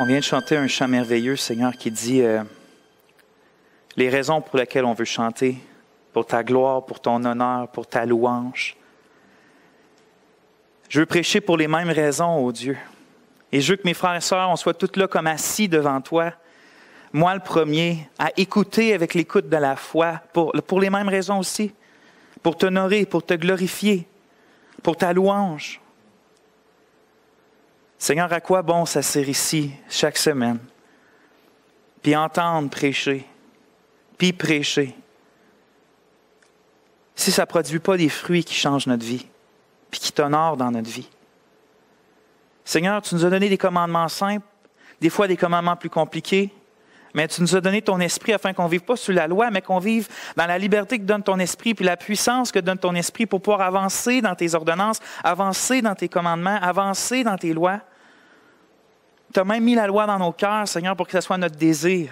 On vient de chanter un chant merveilleux, Seigneur, qui dit les raisons pour lesquelles on veut chanter, pour ta gloire, pour ton honneur, pour ta louange. Je veux prêcher pour les mêmes raisons, ô Dieu. Et je veux que mes frères et sœurs, on soit tous là comme assis devant toi, moi le premier, à écouter avec l'écoute de la foi, pour les mêmes raisons aussi, pour t'honorer, pour te glorifier, pour ta louange. Seigneur, à quoi bon s'asseoir ici chaque semaine, puis entendre prêcher, puis prêcher, si ça ne produit pas des fruits qui changent notre vie, puis qui t'honorent dans notre vie. Seigneur, tu nous as donné des commandements simples, des fois des commandements plus compliqués, mais tu nous as donné ton esprit afin qu'on ne vive pas sous la loi, mais qu'on vive dans la liberté que donne ton esprit, puis la puissance que donne ton esprit pour pouvoir avancer dans tes ordonnances, avancer dans tes commandements, avancer dans tes lois. Tu as même mis la loi dans nos cœurs, Seigneur, pour que ce soit notre désir.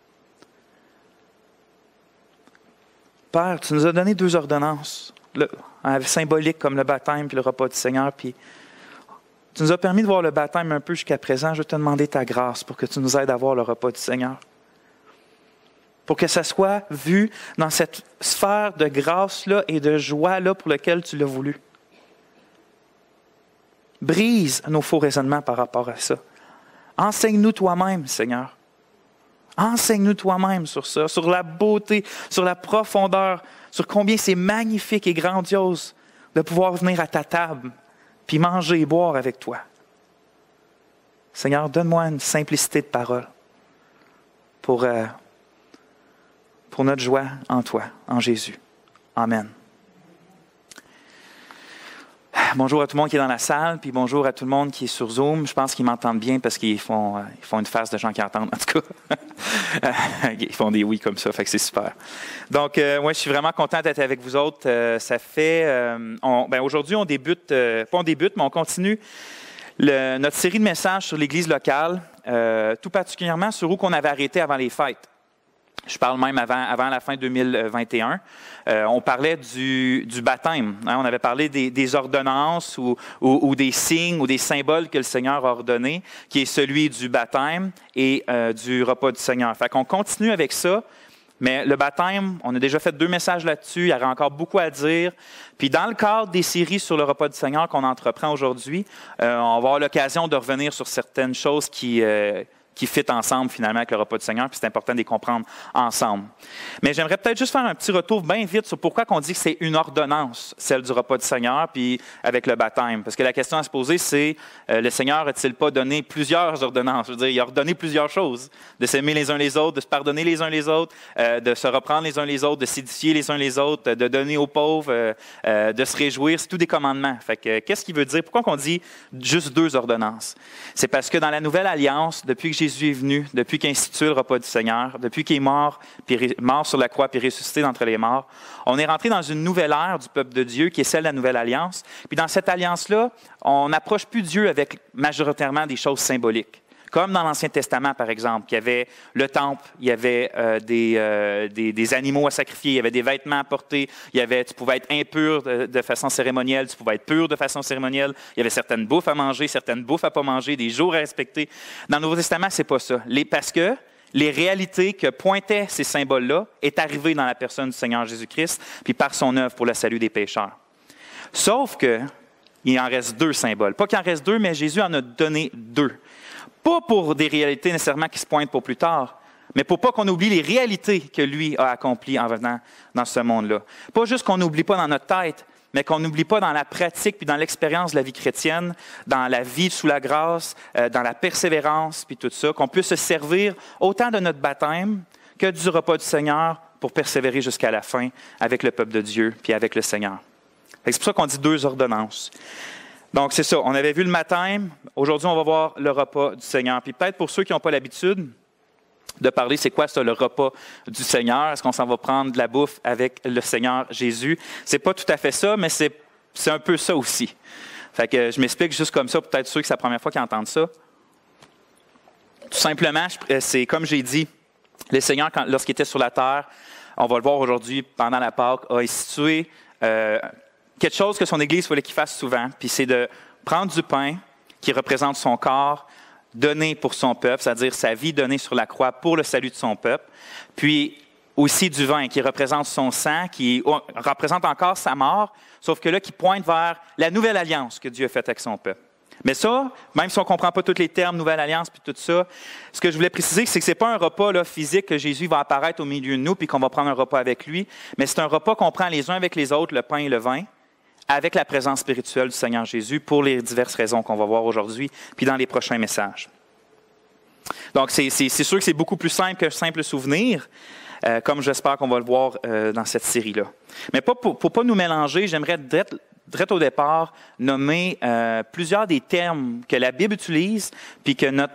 Père, tu nous as donné 2 ordonnances, symboliques comme le baptême puis le repas du Seigneur, puis tu nous as permis de voir le baptême un peu jusqu'à présent. Je veux te demander ta grâce pour que tu nous aides à voir le repas du Seigneur. Pour que ça soit vu dans cette sphère de grâce-là et de joie-là pour laquelle tu l'as voulu. Brise nos faux raisonnements par rapport à ça. Enseigne-nous toi-même, Seigneur. Enseigne-nous toi-même sur ça, sur la beauté, sur la profondeur, sur combien c'est magnifique et grandiose de pouvoir venir à ta table puis manger et boire avec toi. Seigneur, donne-moi une simplicité de parole pour notre joie en toi, en Jésus. Amen. Bonjour à tout le monde qui est dans la salle, puis bonjour à tout le monde qui est sur Zoom. Je pense qu'ils m'entendent bien parce qu'ils font une face de gens qui entendent, en tout cas. Ils font des oui comme ça, fait que c'est super. Donc, moi, je suis vraiment content d'être avec vous autres. Ça fait... aujourd'hui, on débute, pas on débute, mais on continue notre série de messages sur l'Église locale, tout particulièrement sur où qu'on avait arrêté avant les fêtes. Je parle même avant la fin 2021. On parlait du baptême. On avait parlé des ordonnances ou des signes ou des symboles que le Seigneur a ordonnés, qui est celui du baptême et du repas du Seigneur. Fait qu'on continue avec ça, mais le baptême, on a déjà fait 2 messages là-dessus. Il y aurait encore beaucoup à dire. Puis dans le cadre des séries sur le repas du Seigneur qu'on entreprend aujourd'hui, on va avoir l'occasion de revenir sur certaines choses qui fit ensemble finalement avec le repas du Seigneur, puis c'est important de les comprendre ensemble. Mais j'aimerais peut-être juste faire un petit retour bien vite sur pourquoi on dit que c'est une ordonnance, celle du repas du Seigneur, puis avec le baptême. Parce que la question à se poser, c'est, le Seigneur a-t-il pas donné plusieurs ordonnances? Je veux dire, il a ordonné plusieurs choses. De s'aimer les uns les autres, de se pardonner les uns les autres, de se reprendre les uns les autres, de s'édifier les uns les autres, de donner aux pauvres, de se réjouir. C'est tous des commandements. Fait que, qu'est-ce qu'il veut dire? Pourquoi on dit juste 2 ordonnances? C'est parce que dans la Nouvelle Alliance, depuis que Jésus est venu, depuis qu'il a institué le repas du Seigneur, depuis qu'il est mort sur la croix puis ressuscité d'entre les morts, on est rentré dans une nouvelle ère du peuple de Dieu qui est celle de la Nouvelle Alliance. Puis dans cette alliance-là, on n'approche plus Dieu avec majoritairement des choses symboliques. Comme dans l'Ancien Testament, par exemple, il y avait le temple, il y avait des animaux à sacrifier, il y avait des vêtements à porter, tu pouvais être impur de façon cérémonielle, tu pouvais être pur de façon cérémonielle, il y avait certaines bouffes à manger, certaines bouffes à ne pas manger, des jours à respecter. Dans le Nouveau Testament, ce n'est pas ça. Parce que les réalités que pointaient ces symboles-là est arrivée dans la personne du Seigneur Jésus-Christ, puis par son œuvre pour le salut des pécheurs. Sauf qu'il en reste 2 symboles. Pas qu'il en reste 2, mais Jésus en a donné 2. Pas pour des réalités nécessairement qui se pointent pour plus tard, mais pour pas qu'on oublie les réalités que lui a accomplies en venant dans ce monde-là. Pas juste qu'on n'oublie pas dans notre tête, mais qu'on n'oublie pas dans la pratique puis dans l'expérience de la vie chrétienne, dans la vie sous la grâce, dans la persévérance puis tout ça, qu'on puisse se servir autant de notre baptême que du repas du Seigneur pour persévérer jusqu'à la fin avec le peuple de Dieu puis avec le Seigneur. C'est pour ça qu'on dit 2 ordonnances. Donc, c'est ça. On avait vu le baptême. Aujourd'hui, on va voir le repas du Seigneur. Puis peut-être pour ceux qui n'ont pas l'habitude de parler, c'est quoi ça, le repas du Seigneur? Est-ce qu'on s'en va prendre de la bouffe avec le Seigneur Jésus? C'est pas tout à fait ça, mais c'est un peu ça aussi. Fait que je m'explique juste comme ça, peut-être ceux que c'est la première fois qu'ils entendent ça. Tout simplement, c'est comme j'ai dit, le Seigneur, lorsqu'il était sur la terre, on va le voir aujourd'hui pendant la Pâque, a institué quelque chose que son Église voulait qu'il fasse souvent, puis c'est de prendre du pain qui représente son corps, donnée pour son peuple, c'est-à-dire sa vie donnée sur la croix pour le salut de son peuple, puis aussi du vin qui représente son sang, qui représente encore sa mort, sauf que là, qui pointe vers la nouvelle alliance que Dieu a faite avec son peuple. Mais ça, même si on ne comprend pas tous les termes, nouvelle alliance, puis tout ça, ce que je voulais préciser, c'est que ce n'est pas un repas là, physique que Jésus va apparaître au milieu de nous, puis qu'on va prendre un repas avec lui, mais c'est un repas qu'on prend les uns avec les autres, le pain et le vin, avec la présence spirituelle du Seigneur Jésus, pour les diverses raisons qu'on va voir aujourd'hui, puis dans les prochains messages. Donc, c'est sûr que c'est beaucoup plus simple qu'un simple souvenir, comme j'espère qu'on va le voir dans cette série-là. Mais pour ne pas nous mélanger, j'aimerais direct au départ nommer plusieurs des termes que la Bible utilise puis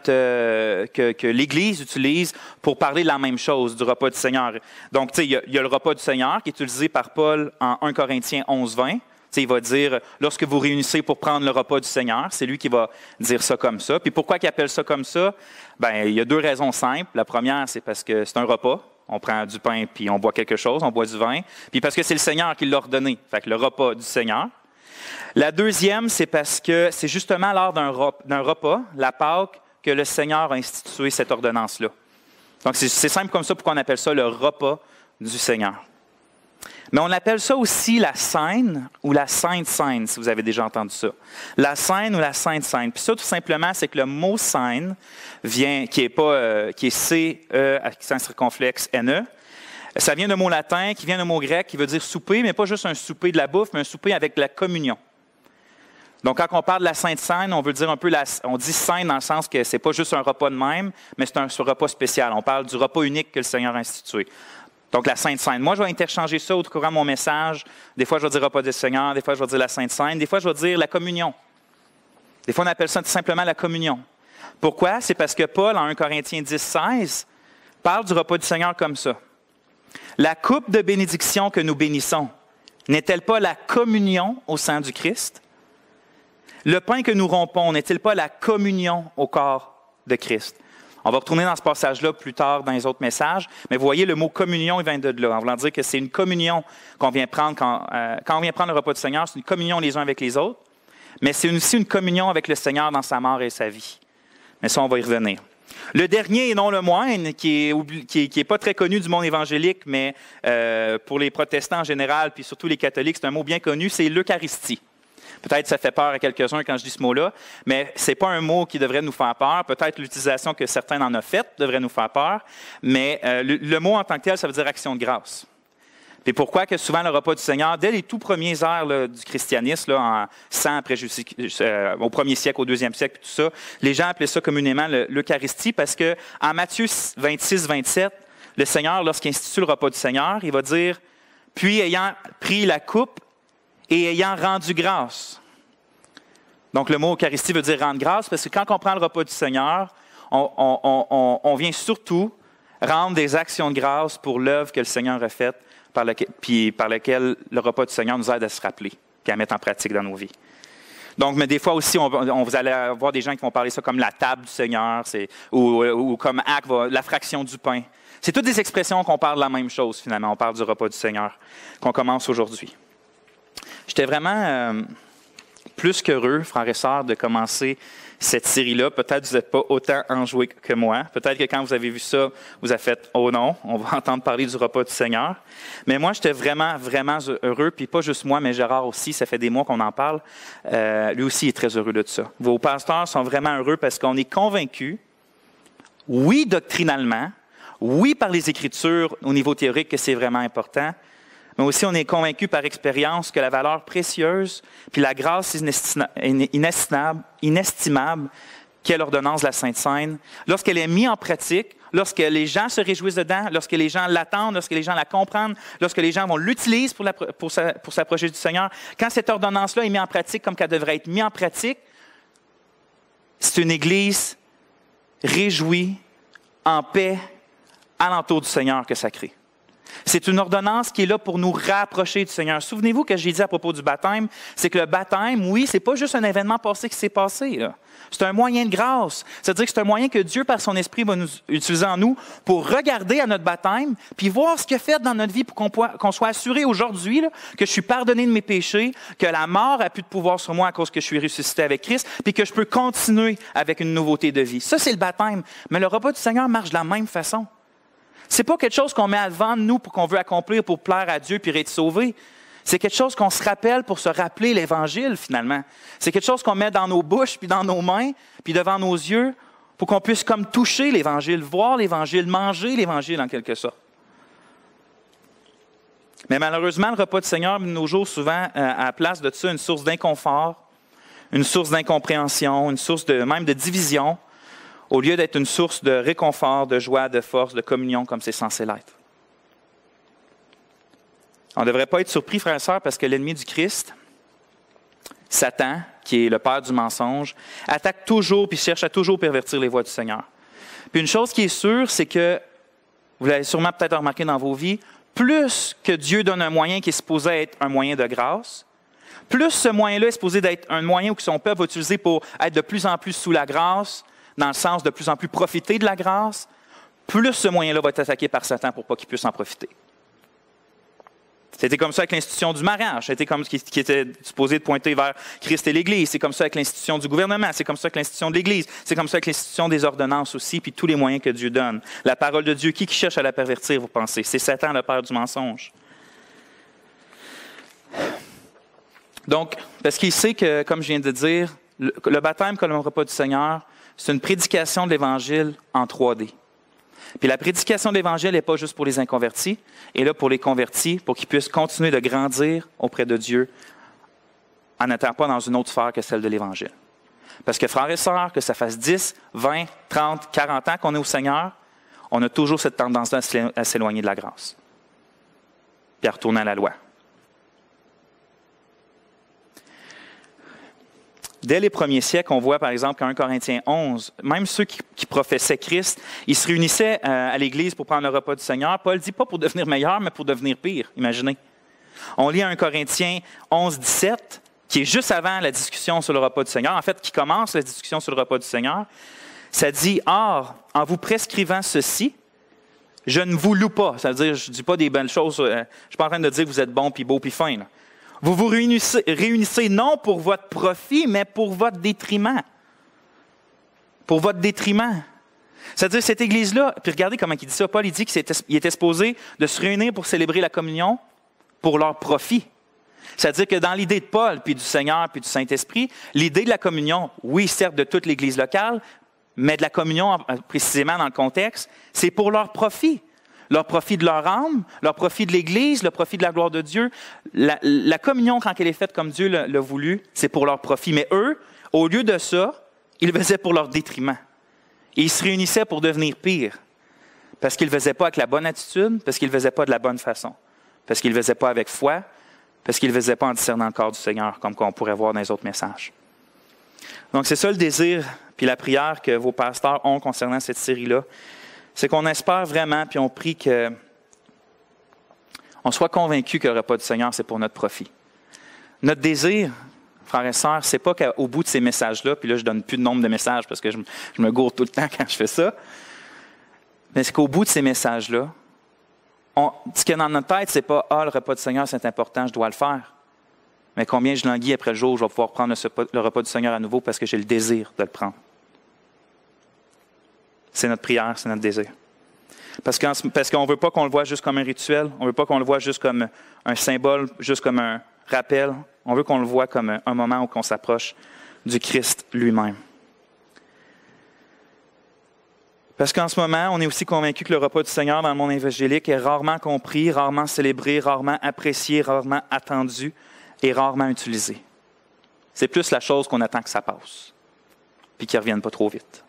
que l'Église utilise pour parler de la même chose, du repas du Seigneur. Donc, tu sais, il y a le repas du Seigneur qui est utilisé par Paul en 1 Corinthiens 11-20. Il va dire, lorsque vous réunissez pour prendre le repas du Seigneur, c'est lui qui va dire ça comme ça. Puis pourquoi il appelle ça comme ça? Bien, il y a deux raisons simples. La première, c'est parce que c'est un repas. On prend du pain puis on boit quelque chose, on boit du vin. Puis parce que c'est le Seigneur qui l'a ordonné. Fait que le repas du Seigneur. La deuxième, c'est parce que c'est justement lors d'un repas, la Pâque, que le Seigneur a institué cette ordonnance-là. Donc c'est simple comme ça pour qu'on appelle ça le repas du Seigneur. Mais on appelle ça aussi la scène ou la Sainte Seine, si vous avez déjà entendu ça. La scène ou la Sainte Seine. Puis ça, tout simplement, c'est que le mot scène vient, qui est C-E, accent circonflexe, N-E. Ça vient d'un mot latin, qui vient d'un mot grec, qui veut dire souper, mais pas juste un souper de la bouffe, mais un souper avec la communion. Donc, quand on parle de la Sainte Seine, on veut dire un peu, on dit scène dans le sens que c'est pas juste un repas de même, mais c'est un repas spécial. On parle du repas unique que le Seigneur a institué. Donc, la Sainte Seine. Moi, je vais interchanger ça au courant de mon message. Des fois, je vais dire repas du Seigneur, des fois, je vais dire la Sainte Seine, des fois, je vais dire la communion. Des fois, on appelle ça tout simplement la communion. Pourquoi? C'est parce que Paul, en 1 Corinthiens 10-16, parle du repas du Seigneur comme ça. La coupe de bénédiction que nous bénissons, n'est-elle pas la communion au sang du Christ? Le pain que nous rompons, n'est-il pas la communion au corps de Christ? On va retourner dans ce passage-là plus tard dans les autres messages, mais vous voyez, le mot communion, il vient de là. En voulant dire que c'est une communion qu'on vient prendre quand on vient prendre le repas du Seigneur, c'est une communion les uns avec les autres, mais c'est aussi une communion avec le Seigneur dans sa mort et sa vie. Mais ça, on va y revenir. Le dernier et non le moindre, qui est pas très connu du monde évangélique, mais pour les protestants en général, puis surtout les catholiques, c'est un mot bien connu, c'est l'Eucharistie. Peut-être que ça fait peur à quelques-uns quand je dis ce mot-là, mais ce n'est pas un mot qui devrait nous faire peur. Peut-être l'utilisation que certains en ont faite devrait nous faire peur, mais le mot en tant que tel, ça veut dire action de grâce. Et pourquoi que souvent le repas du Seigneur, dès les tout premiers heures là, du christianisme, là, en 100 après au 1er siècle, au 2e siècle, tout ça, les gens appelaient ça communément l'Eucharistie parce qu'en Matthieu 26-27, le Seigneur, lorsqu'il institue le repas du Seigneur, il va dire « Puis ayant pris la coupe et ayant rendu grâce ». Donc le mot Eucharistie veut dire rendre grâce parce que quand on prend le repas du Seigneur, on vient surtout rendre des actions de grâce pour l'œuvre que le Seigneur a faite, par laquelle le repas du Seigneur nous aide à se rappeler et à mettre en pratique dans nos vies. Donc, mais des fois aussi, vous allez avoir des gens qui vont parler ça comme la table du Seigneur, ou comme acte, la fraction du pain. C'est toutes des expressions qu'on parle de la même chose, finalement. On parle du repas du Seigneur, qu'on commence aujourd'hui. J'étais vraiment plus qu'heureux, frères et sœurs, de commencer cette série-là. Peut-être que vous n'êtes pas autant enjoués que moi. Peut-être que quand vous avez vu ça, vous avez fait « Oh non, on va entendre parler du repas du Seigneur ». Mais moi, j'étais vraiment, vraiment heureux. Puis pas juste moi, mais Gérard aussi, ça fait des mois qu'on en parle. Lui aussi est très heureux de ça. Vos pasteurs sont vraiment heureux parce qu'on est convaincus, oui, doctrinalement, oui, par les Écritures, au niveau théorique, que c'est vraiment important, mais aussi on est convaincu par expérience que la valeur précieuse puis la grâce inestimable qu'est l'ordonnance de la Sainte Seine, lorsqu'elle est mise en pratique, lorsque les gens se réjouissent dedans, lorsque les gens l'attendent, lorsque les gens la comprennent, lorsque les gens vont l'utiliser pour s'approcher du Seigneur, quand cette ordonnance-là est mise en pratique comme qu'elle devrait être mise en pratique, c'est une Église réjouie, en paix, alentour du Seigneur que ça crée. C'est une ordonnance qui est là pour nous rapprocher du Seigneur. Souvenez-vous que j'ai dit à propos du baptême, c'est que le baptême, oui, c'est pas juste un événement passé qui s'est passé, là. C'est un moyen de grâce. C'est-à-dire que c'est un moyen que Dieu, par son Esprit, va nous utiliser en nous pour regarder à notre baptême, puis voir ce qu'il a fait dans notre vie pour qu'on soit assuré aujourd'hui là, que je suis pardonné de mes péchés, que la mort a plus de pouvoir sur moi à cause que je suis ressuscité avec Christ, puis que je peux continuer avec une nouveauté de vie. Ça, c'est le baptême. Mais le repas du Seigneur marche de la même façon. C'est pas quelque chose qu'on met devant nous pour qu'on veut accomplir pour plaire à Dieu puis être sauvé. C'est quelque chose qu'on se rappelle pour se rappeler l'Évangile, finalement. C'est quelque chose qu'on met dans nos bouches, puis dans nos mains, puis devant nos yeux, pour qu'on puisse comme toucher l'Évangile, voir l'Évangile, manger l'Évangile en quelque sorte. Mais malheureusement, le repas du Seigneur, de nos jours, souvent, à la place de ça, une source d'inconfort, une source d'incompréhension, une source même de division, au lieu d'être une source de réconfort, de joie, de force, de communion, comme c'est censé l'être. On ne devrait pas être surpris, frères et sœurs, parce que l'ennemi du Christ, Satan, qui est le père du mensonge, attaque toujours puis cherche à toujours pervertir les voies du Seigneur. Puis une chose qui est sûre, c'est que, vous l'avez sûrement peut-être remarqué dans vos vies, plus que Dieu donne un moyen qui est supposé être un moyen de grâce, plus ce moyen-là est supposé d'être un moyen que son peuple va utiliser pour être de plus en plus sous la grâce, dans le sens de plus en plus profiter de la grâce, plus ce moyen-là va être attaqué par Satan pour pas qu'il puisse en profiter. C'était comme ça avec l'institution du mariage. C'était comme ce qui était supposé de pointer vers Christ et l'Église. C'est comme ça avec l'institution du gouvernement. C'est comme ça avec l'institution de l'Église. C'est comme ça avec l'institution des ordonnances aussi, puis tous les moyens que Dieu donne. La parole de Dieu, qui cherche à la pervertir, vous pensez? C'est Satan, le père du mensonge. Donc, parce qu'il sait que, comme je viens de dire, le baptême comme le repas du Seigneur, c'est une prédication de l'Évangile en 3D. Puis la prédication de l'Évangile n'est pas juste pour les inconvertis, elle est là pour les convertis, pour qu'ils puissent continuer de grandir auprès de Dieu en n'étant pas dans une autre sphère que celle de l'Évangile. Parce que frères et sœurs, que ça fasse 10, 20, 30, 40 ans qu'on est au Seigneur, on a toujours cette tendance-là à s'éloigner de la grâce, puis à retourner à la loi. Dès les premiers siècles, on voit par exemple qu'en 1 Corinthiens 11, même ceux qui professaient Christ, ils se réunissaient à l'Église pour prendre le repas du Seigneur. Paul dit pas pour devenir meilleur, mais pour devenir pire. Imaginez. On lit 1 Corinthiens 11, 17, qui est juste avant la discussion sur le repas du Seigneur, en fait, qui commence la discussion sur le repas du Seigneur. Ça dit, « Or, en vous prescrivant ceci, je ne vous loue pas. » Ça veut dire, je ne dis pas des belles choses, je ne suis pas en train de dire que vous êtes bon, puis beau, puis fin, là. Vous vous réunissez non pour votre profit, mais pour votre détriment. Pour votre détriment. C'est-à-dire, cette Église-là, puis regardez comment il dit ça. Paul, il dit qu'il était supposé de se réunir pour célébrer la communion pour leur profit. C'est-à-dire que dans l'idée de Paul, puis du Seigneur, puis du Saint-Esprit, l'idée de la communion, oui, certes, de toute l'Église locale, mais de la communion, précisément dans le contexte, c'est pour leur profit. Leur profit de leur âme, leur profit de l'Église, le profit de la gloire de Dieu. La communion, quand elle est faite comme Dieu l'a voulu, c'est pour leur profit. Mais eux, au lieu de ça, ils le faisaient pour leur détriment. Et ils se réunissaient pour devenir pire. Parce qu'ils ne le faisaient pas avec la bonne attitude, parce qu'ils ne le faisaient pas de la bonne façon. Parce qu'ils ne le faisaient pas avec foi, parce qu'ils ne le faisaient pas en discernant le corps du Seigneur, comme on pourrait voir dans les autres messages. Donc c'est ça le désir, puis la prière que vos pasteurs ont concernant cette série-là. C'est qu'on espère vraiment, puis on prie qu'on soit convaincu que le repas du Seigneur, c'est pour notre profit. Notre désir, frères et sœurs, c'est pas qu'au bout de ces messages-là, puis là, je donne plus de nombre de messages parce que je me gourre tout le temps quand je fais ça, mais c'est qu'au bout de ces messages-là, ce qu'il y a dans notre tête, c'est pas « Ah, le repas du Seigneur, c'est important, je dois le faire ». Mais combien je languis après le jour où je vais pouvoir prendre le repas du Seigneur à nouveau parce que j'ai le désir de le prendre. C'est notre prière, c'est notre désir. Parce qu'on ne veut pas qu'on le voit juste comme un rituel, on ne veut pas qu'on le voit juste comme un symbole, juste comme un rappel. On veut qu'on le voit comme un moment où on s'approche du Christ lui-même. Parce qu'en ce moment, on est aussi convaincu que le repas du Seigneur dans le monde évangélique est rarement compris, rarement célébré, rarement apprécié, rarement attendu et rarement utilisé. C'est plus la chose qu'on attend que ça passe, puis qu'il ne revienne pas trop vite.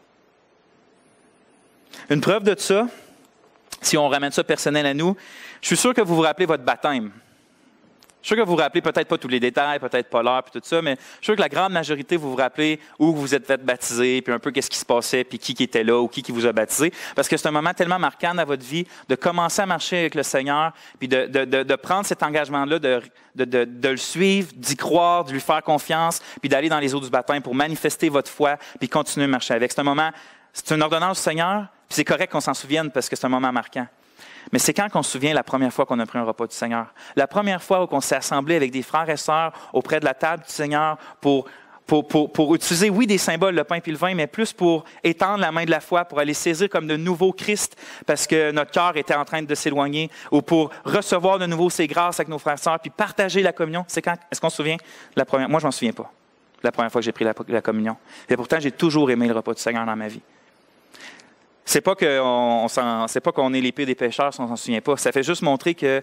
Une preuve de ça, si on ramène ça personnel à nous, je suis sûr que vous vous rappelez votre baptême. Je suis sûr que vous vous rappelez peut-être pas tous les détails, peut-être pas l'heure, puis tout ça, mais je suis sûr que la grande majorité, vous vous rappelez où vous vous êtes fait baptiser, puis un peu qu'est-ce qui se passait, puis qui était là, ou qui vous a baptisé. Parce que c'est un moment tellement marquant dans votre vie de commencer à marcher avec le Seigneur, puis de prendre cet engagement-là, de le suivre, d'y croire, de lui faire confiance, puis d'aller dans les eaux du baptême pour manifester votre foi, puis continuer à marcher avec. C'est un moment, c'est une ordonnance du Seigneur, puis c'est correct qu'on s'en souvienne parce que c'est un moment marquant. Mais c'est quand qu'on se souvient la première fois qu'on a pris un repas du Seigneur. La première fois où on s'est assemblé avec des frères et sœurs auprès de la table du Seigneur pour utiliser, oui, des symboles, le pain et le vin, mais plus pour étendre la main de la foi, pour aller saisir comme de nouveaux Christ parce que notre cœur était en train de s'éloigner, ou pour recevoir de nouveau ses grâces avec nos frères et sœurs, puis partager la communion. C'est quand? Est-ce qu'on se souvient? La première? Moi, je ne m'en souviens pas, la première fois que j'ai pris la communion. Et pourtant, j'ai toujours aimé le repas du Seigneur dans ma vie. C'est pas qu'on est les pires des pécheurs si on ne s'en souvient pas. Ça fait juste montrer que,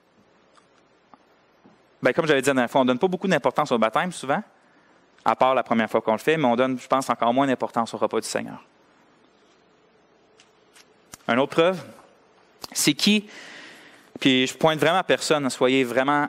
comme j'avais dit la dernière fois, on ne donne pas beaucoup d'importance au baptême souvent, à part la première fois qu'on le fait, mais on donne, je pense, encore moins d'importance au repas du Seigneur. Une autre preuve, c'est qui, puis je pointe vraiment à personne, soyez vraiment...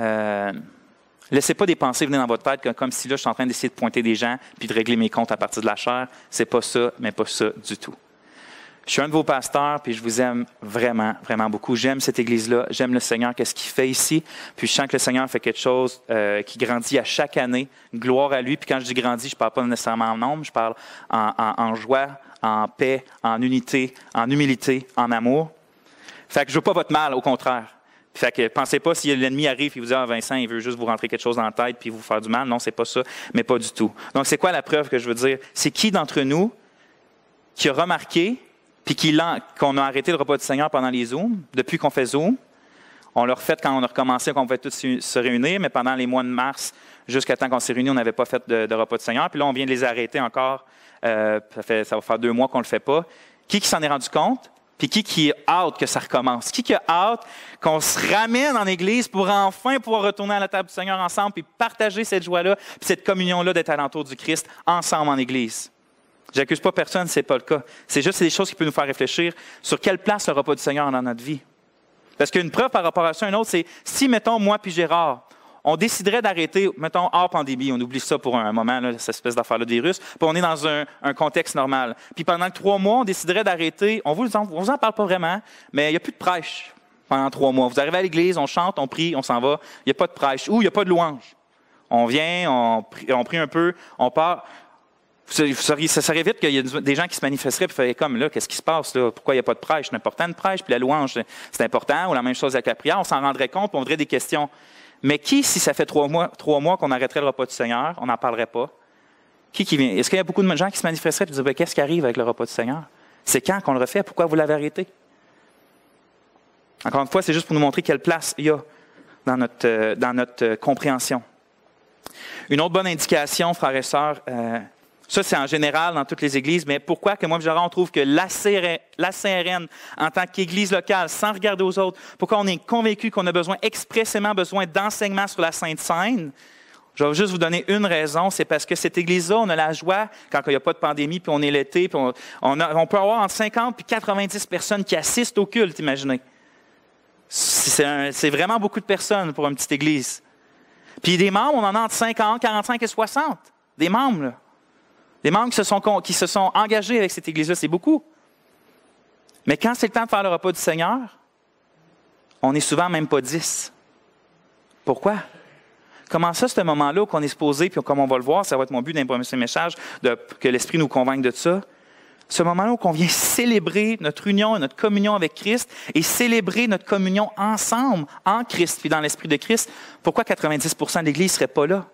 laissez pas des pensées venir dans votre tête comme si là, je suis en train d'essayer de pointer des gens puis de régler mes comptes à partir de la chair. C'est pas ça, mais pas ça du tout. Je suis un de vos pasteurs, puis je vous aime vraiment, vraiment beaucoup. J'aime cette Église-là, j'aime le Seigneur, qu'est-ce qu'il fait ici. Puis je sens que le Seigneur fait quelque chose qui grandit à chaque année. Gloire à lui. Puis quand je dis grandit, je ne parle pas nécessairement en nombre, je parle en joie, en paix, en unité, en humilité, en amour. Fait que je ne veux pas votre mal, au contraire. Fait que pensez pas si l'ennemi arrive et vous dit « Ah, Vincent, il veut juste vous rentrer quelque chose dans la tête puis vous faire du mal. » Non, c'est pas ça, mais pas du tout. Donc, c'est quoi la preuve que je veux dire? C'est qui d'entre nous qui a remarqué puis qu'on a arrêté le repas du Seigneur pendant les Zooms, depuis qu'on fait Zoom. On l'a refait quand on a recommencé, qu'on pouvait tous se réunir, mais pendant les mois de mars, jusqu'à temps qu'on s'est réunis, on n'avait pas fait de repas du Seigneur. Puis là, on vient de les arrêter encore. Ça va faire 2 mois qu'on ne le fait pas. Qui s'en est rendu compte? Puis qui est hâte que ça recommence? Qui a hâte qu'on se ramène en Église pour enfin pouvoir retourner à la table du Seigneur ensemble puis partager cette joie-là, puis cette communion-là d'être alentour du Christ ensemble en Église? J'accuse pas personne, ce n'est pas le cas. C'est juste des choses qui peuvent nous faire réfléchir sur quelle place le repas du Seigneur a dans notre vie. Parce qu'une preuve par rapport à ça, une autre, c'est si, mettons, moi puis Gérard, on déciderait d'arrêter, mettons, hors pandémie, on oublie ça pour un moment, là, cette espèce d'affaire-là de virus, puis on est dans un contexte normal. Puis pendant 3 mois, on déciderait d'arrêter, on vous en parle pas vraiment, mais il n'y a plus de prêche pendant 3 mois. Vous arrivez à l'église, on chante, on prie, on s'en va, il n'y a pas de prêche, ou il n'y a pas de louange. On vient, on prie un peu, on part. Ça serait vite qu'il y ait des gens qui se manifesteraient et feraient comme là, qu'est-ce qui se passe là? Pourquoi il n'y a pas de prêche? C'est important de prêche, puis la louange, c'est important, ou la même chose avec la prière, on s'en rendrait compte, puis on voudrait des questions. Mais qui, si ça fait 3 mois qu'on arrêterait le repas du Seigneur, on n'en parlerait pas? Qui vient? Est-ce qu'il y a beaucoup de gens qui se manifesteraient et diraient, qu'est-ce qui arrive avec le repas du Seigneur? C'est quand qu'on le refait? Pourquoi vous l'avez arrêté? Encore une fois, c'est juste pour nous montrer quelle place il y a dans notre compréhension. Une autre bonne indication, frères et sœurs, ça, c'est en général dans toutes les églises, mais pourquoi que moi et Gérard, on trouve que l'ACRN, en tant qu'église locale, sans regarder aux autres, pourquoi on est convaincu qu'on a expressémement besoin d'enseignement sur la Sainte Seine? Je vais juste vous donner une raison, c'est parce que cette église-là, on a la joie, quand il n'y a pas de pandémie, puis on est l'été, puis on peut avoir entre 50 et 90 personnes qui assistent au culte, imaginez. C'est vraiment beaucoup de personnes pour une petite église. Puis des membres, on en a entre 50, 45 et 60. Des membres, là. Des membres qui se sont engagés avec cette Église-là, c'est beaucoup. Mais quand c'est le temps de faire le repas du Seigneur, on n'est souvent même pas 10. Pourquoi? Comment ça, c'est un moment-là où on est supposé, puis comme on va le voir, ça va être mon but d'imprimer ce message, que l'Esprit nous convainque de ça. Ce moment-là où on vient célébrer notre union et notre communion avec Christ et célébrer notre communion ensemble, en Christ, puis dans l'Esprit de Christ, pourquoi 90% de l'Église ne serait pas là?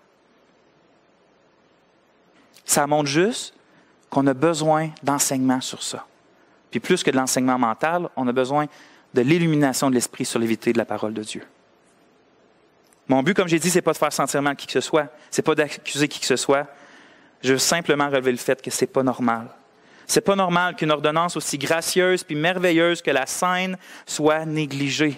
Ça montre juste qu'on a besoin d'enseignement sur ça. Puis plus que de l'enseignement mental, on a besoin de l'illumination de l'esprit sur l'évité de la parole de Dieu. Mon but, comme j'ai dit, ce n'est pas de faire sentir mal qui que ce soit. Ce n'est pas d'accuser qui que ce soit. Je veux simplement relever le fait que ce n'est pas normal. Ce n'est pas normal qu'une ordonnance aussi gracieuse puis merveilleuse que la scène soit négligée.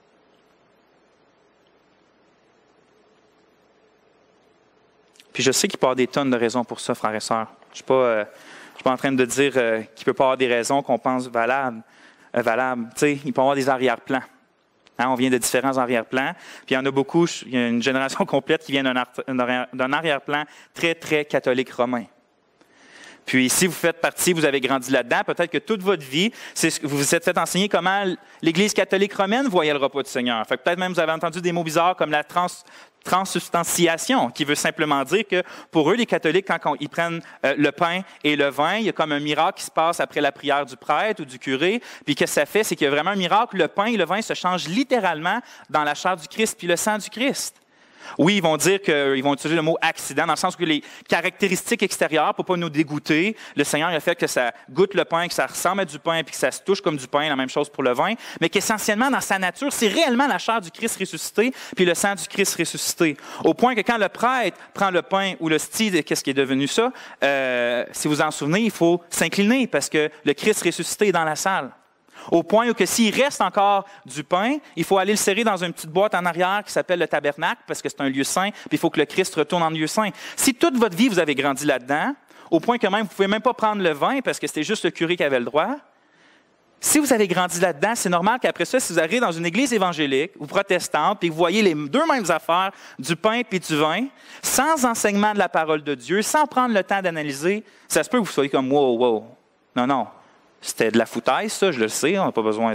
Puis je sais qu'il peut y avoir des tonnes de raisons pour ça, frères et sœurs. Je ne suis pas en train de dire qu'il ne peut pas y avoir des raisons qu'on pense valables. Tu sais, il peut y avoir des arrière-plans. Hein, on vient de différents arrière-plans. Puis il y en a beaucoup, il y a une génération complète qui vient d'un arrière-plan très, très catholique romain. Puis si vous faites partie, vous avez grandi là-dedans, peut-être que toute votre vie, vous vous êtes fait enseigner comment l'Église catholique romaine voyait le repas du Seigneur. Fait que peut-être même vous avez entendu des mots bizarres comme la transsubstantiation, qui veut simplement dire que pour eux, les catholiques, quand ils prennent le pain et le vin, il y a comme un miracle qui se passe après la prière du prêtre ou du curé. Puis qu'est-ce que ça fait? C'est qu'il y a vraiment un miracle. Le pain et le vin se changent littéralement dans la chair du Christ puis le sang du Christ. Oui, ils vont dire qu'ils vont utiliser le mot accident, dans le sens que les caractéristiques extérieures, pour ne pas nous dégoûter, le Seigneur a fait que ça goûte le pain, que ça ressemble à du pain, puis que ça se touche comme du pain, la même chose pour le vin, mais qu'essentiellement, dans sa nature, c'est réellement la chair du Christ ressuscité, puis le sang du Christ ressuscité. Au point que quand le prêtre prend le pain ou l'hostie, qu'est-ce qui est devenu ça? Si vous en souvenez, il faut s'incliner, parce que le Christ ressuscité est dans la salle. Au point où que s'il reste encore du pain, il faut aller le serrer dans une petite boîte en arrière qui s'appelle le tabernacle, parce que c'est un lieu saint, puis il faut que le Christ retourne en lieu saint. Si toute votre vie, vous avez grandi là-dedans, au point que même vous ne pouvez même pas prendre le vin, parce que c'était juste le curé qui avait le droit, si vous avez grandi là-dedans, c'est normal qu'après ça, si vous arrivez dans une église évangélique ou protestante, puis que vous voyez les deux mêmes affaires, du pain puis du vin, sans enseignement de la parole de Dieu, sans prendre le temps d'analyser, ça se peut que vous soyez comme « wow, wow ». Non. C'était de la foutaise, ça, je le sais, on n'a pas besoin.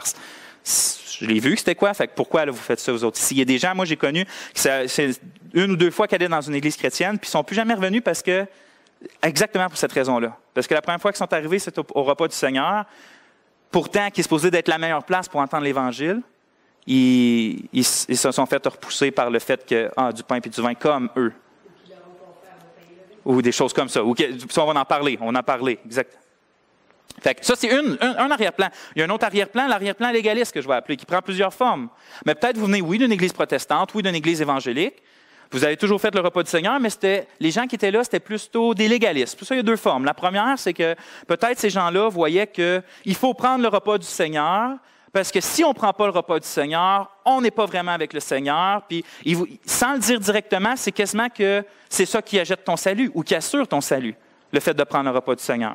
Je l'ai vu que c'était quoi, fait que pourquoi là, vous faites ça, vous autres? S'il y a des gens, moi j'ai connu, c'est une ou deux fois qu'ils allaient dans une église chrétienne, puis ils ne sont plus jamais revenus parce que, exactement pour cette raison-là. Parce que la première fois qu'ils sont arrivés, c'était au repas du Seigneur, pourtant, qui est supposé d'être la meilleure place pour entendre l'Évangile, ils se sont fait repousser par le fait que, du pain et du vin comme eux. Ou des choses comme ça. Ça, on va en parler, exact. Fait que ça, c'est un arrière-plan. Il y a un autre arrière-plan, l'arrière-plan légaliste que je vais appeler, qui prend plusieurs formes. Mais peut-être vous venez, oui, d'une église protestante, oui, d'une église évangélique. Vous avez toujours fait le repas du Seigneur, mais les gens qui étaient là, c'était plutôt des légalistes. Pour ça, il y a deux formes. La première, c'est que peut-être ces gens-là voyaient qu'il faut prendre le repas du Seigneur, parce que si on ne prend pas le repas du Seigneur, on n'est pas vraiment avec le Seigneur. Puis, sans le dire directement, c'est quasiment que c'est ça qui achète ton salut ou qui assure ton salut, le fait de prendre le repas du Seigneur.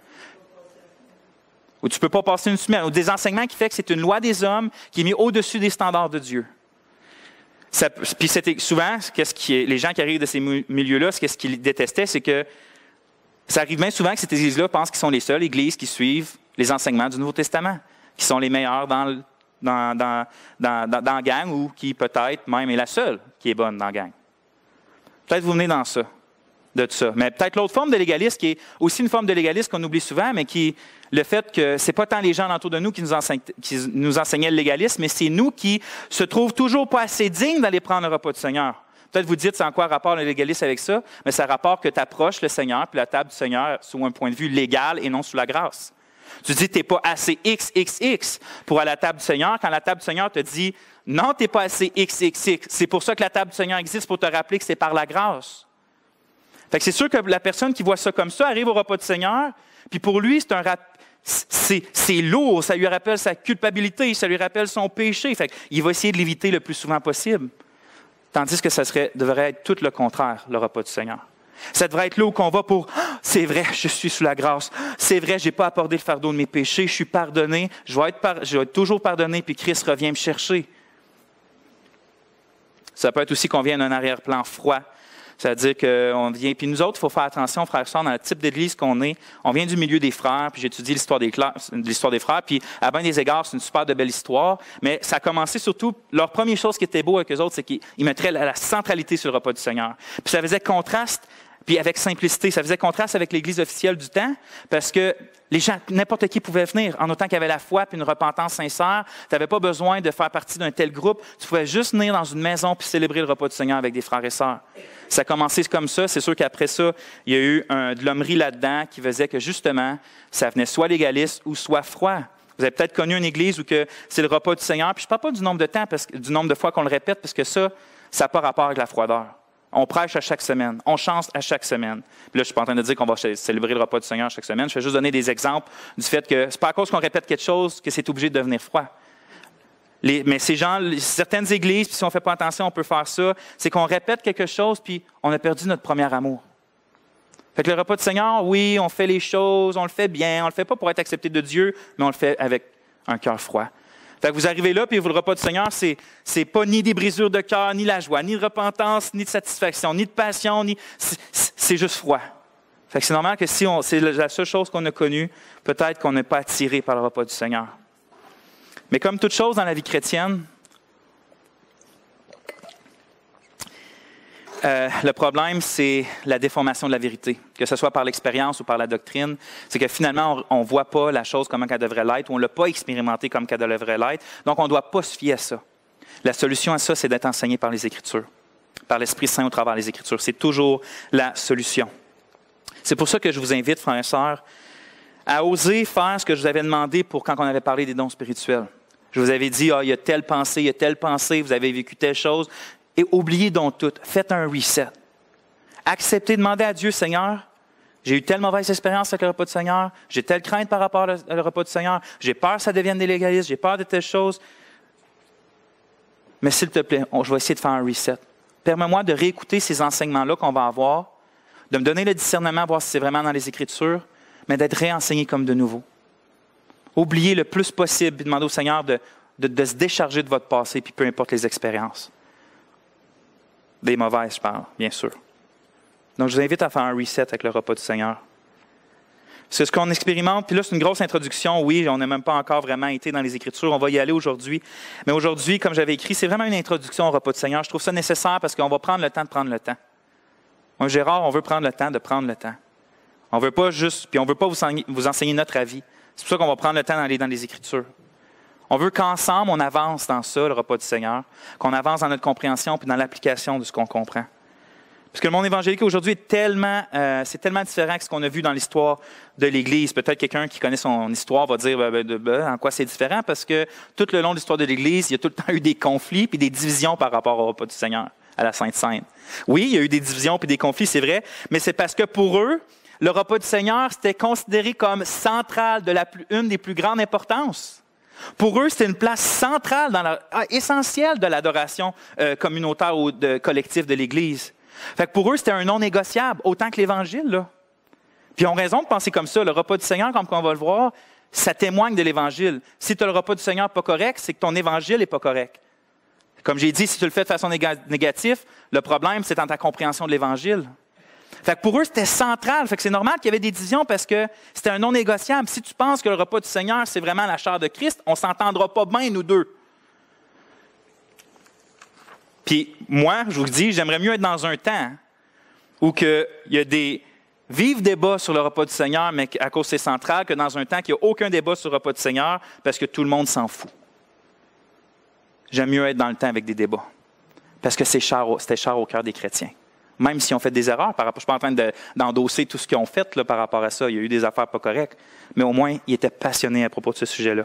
Ou tu ne peux pas passer une semaine, ou des enseignements qui font que c'est une loi des hommes qui est mise au-dessus des standards de Dieu. Puis c'était souvent, les gens qui arrivent de ces milieux-là, ce qu'ils détestaient, c'est que ça arrive bien souvent que ces églises-là pensent qu'ils sont les seules églises qui suivent les enseignements du Nouveau Testament, qui sont les meilleures dans la gang, ou qui peut-être même est la seule qui est bonne dans la gang. Peut-être vous venez dans ça. De tout ça. Mais peut-être l'autre forme de légalisme, qui est aussi une forme de légalisme qu'on oublie souvent, mais qui le fait que ce n'est pas tant les gens autour de nous qui nous enseignaient le légalisme, mais c'est nous qui se trouvent toujours pas assez dignes d'aller prendre le repas du Seigneur. Peut-être vous dites, c'est en quoi rapport le légalisme avec ça, mais ça rapporte que tu approches le Seigneur puis la table du Seigneur sous un point de vue légal et non sous la grâce. Tu dis, tu n'es pas assez XXX pour aller à la table du Seigneur, quand la table du Seigneur te dit, non, tu n'es pas assez XXX. C'est pour ça que la table du Seigneur existe, pour te rappeler que c'est par la grâce. Fait que c'est sûr que la personne qui voit ça comme ça arrive au repas du Seigneur, puis pour lui, c'est lourd, ça lui rappelle sa culpabilité, ça lui rappelle son péché. Fait qu'il va essayer de l'éviter le plus souvent possible. Tandis que devrait être tout le contraire, le repas du Seigneur. Ça devrait être là où on va pour « c'est vrai, je suis sous la grâce. C'est vrai, je n'ai pas apporté le fardeau de mes péchés. Je suis pardonné. Je vais être toujours pardonné, puis Christ revient me chercher. » Ça peut être aussi qu'on vient d'un arrière-plan froid. C'est-à-dire qu'on vient, puis nous autres, il faut faire attention, frères et sœurs, dans le type d'église qu'on est. On vient du milieu des frères, puis j'étudie l'histoire des frères, puis à bien des égards, c'est une super de belle histoire, mais ça a commencé surtout, leur première chose qui était beau avec eux autres, c'est qu'ils mettraient la centralité sur le repas du Seigneur. Puis ça faisait contraste, puis avec simplicité, ça faisait contraste avec l'Église officielle du temps, parce que les gens, n'importe qui pouvait venir, en autant qu'il y avait la foi puis une repentance sincère. Tu n'avais pas besoin de faire partie d'un tel groupe. Tu pouvais juste venir dans une maison puis célébrer le repas du Seigneur avec des frères et sœurs. Ça a commencé comme ça. C'est sûr qu'après ça, il y a eu de l'hommerie là-dedans qui faisait que, justement, ça venait soit légaliste ou soit froid. Vous avez peut-être connu une église où c'est le repas du Seigneur. Puis je ne parle pas du nombre de temps, du nombre de fois qu'on le répète, parce que ça n'a pas rapport avec la froideur. On prêche à chaque semaine. On chante à chaque semaine. Puis là, je ne suis pas en train de dire qu'on va célébrer le repas du Seigneur chaque semaine. Je vais juste donner des exemples du fait que ce n'est pas à cause qu'on répète quelque chose que c'est obligé de devenir froid. Mais ces gens, certaines églises, puis si on ne fait pas attention, on peut faire ça, c'est qu'on répète quelque chose, puis on a perdu notre premier amour. Fait que le repas du Seigneur, oui, on fait les choses, on le fait bien, on ne le fait pas pour être accepté de Dieu, mais on le fait avec un cœur froid. Fait que vous arrivez là, puis le repas du Seigneur, c'est pas ni des brisures de cœur, ni la joie, ni de repentance, ni de satisfaction, ni de passion, c'est juste froid. Fait que c'est normal que si c'est la seule chose qu'on a connue, peut-être qu'on n'est pas attiré par le repas du Seigneur. Mais comme toute chose dans la vie chrétienne, le problème, c'est la déformation de la vérité, que ce soit par l'expérience ou par la doctrine. C'est que finalement, on ne voit pas la chose comme elle devrait l'être, ou on ne l'a pas expérimentée comme elle devrait l'être. Donc, on ne doit pas se fier à ça. La solution à ça, c'est d'être enseigné par les Écritures, par l'Esprit Saint au travers des Écritures. C'est toujours la solution. C'est pour ça que je vous invite, frères et sœurs, à oser faire ce que je vous avais demandé pour quand on avait parlé des dons spirituels. Je vous avais dit, il y a telle pensée, vous avez vécu telle chose. Et oubliez donc tout. Faites un reset. Acceptez, demandez à Dieu, Seigneur, j'ai eu telle mauvaise expérience avec le repas du Seigneur, j'ai telle crainte par rapport au repas du Seigneur, j'ai peur que ça devienne des légalistes, j'ai peur de telle chose. Mais s'il te plaît, je vais essayer de faire un reset. Permets-moi de réécouter ces enseignements-là qu'on va avoir, de me donner le discernement, voir si c'est vraiment dans les Écritures, mais d'être réenseigné comme de nouveau. Oubliez le plus possible, puis demandez au Seigneur de se décharger de votre passé, puis peu importe les expériences. Des mauvaises, je parle, bien sûr. Donc, je vous invite à faire un reset avec le repas du Seigneur. C'est ce qu'on expérimente, puis là, c'est une grosse introduction. Oui, on n'a même pas encore vraiment été dans les Écritures. On va y aller aujourd'hui. Mais aujourd'hui, comme j'avais écrit, c'est vraiment une introduction au repas du Seigneur. Je trouve ça nécessaire parce qu'on va prendre le temps de prendre le temps. Moi, Gérard, on veut prendre le temps de prendre le temps. On veut pas juste, puis on ne veut pas vous enseigner notre avis. C'est pour ça qu'on va prendre le temps d'aller dans les Écritures. On veut qu'ensemble, on avance dans ça, le repas du Seigneur, qu'on avance dans notre compréhension puis dans l'application de ce qu'on comprend. Parce que le monde évangélique aujourd'hui est tellement différent que ce qu'on a vu dans l'histoire de l'Église. Peut-être quelqu'un qui connaît son histoire va dire en quoi c'est différent, parce que tout le long de l'histoire de l'Église, il y a tout le temps eu des conflits puis des divisions par rapport au repas du Seigneur, à la Sainte Seine. Oui, il y a eu des divisions puis des conflits, c'est vrai, mais c'est parce que pour eux, le repas du Seigneur, c'était considéré comme central, une des plus grandes importances. Pour eux, c'était une place centrale, essentielle de l'adoration communautaire ou collective de l'Église. Fait que pour eux, c'était un non négociable, autant que l'Évangile. Là. Puis ils ont raison de penser comme ça. Le repas du Seigneur, comme on va le voir, ça témoigne de l'Évangile. Si tu as le repas du Seigneur pas correct, c'est que ton Évangile n'est pas correct. Comme j'ai dit, si tu le fais de façon négative, le problème, c'est dans ta compréhension de l'Évangile. Fait que pour eux, c'était central. Fait que c'est normal qu'il y avait des divisions parce que c'était un non négociable. Si tu penses que le repas du Seigneur, c'est vraiment la chair de Christ, on ne s'entendra pas bien, nous deux. Puis moi, je vous dis, j'aimerais mieux être dans un temps où il y a des vifs débats sur le repas du Seigneur, mais à cause c'est central, que dans un temps qu'il n'y a aucun débat sur le repas du Seigneur parce que tout le monde s'en fout. J'aime mieux être dans le temps avec des débats parce que c'était cher au cœur des chrétiens. Même s'ils ont fait des erreurs, je ne suis pas en train d'endosser tout ce qu'ils ont fait là, par rapport à ça. Il y a eu des affaires pas correctes. Mais au moins, ils étaient passionnés à propos de ce sujet-là.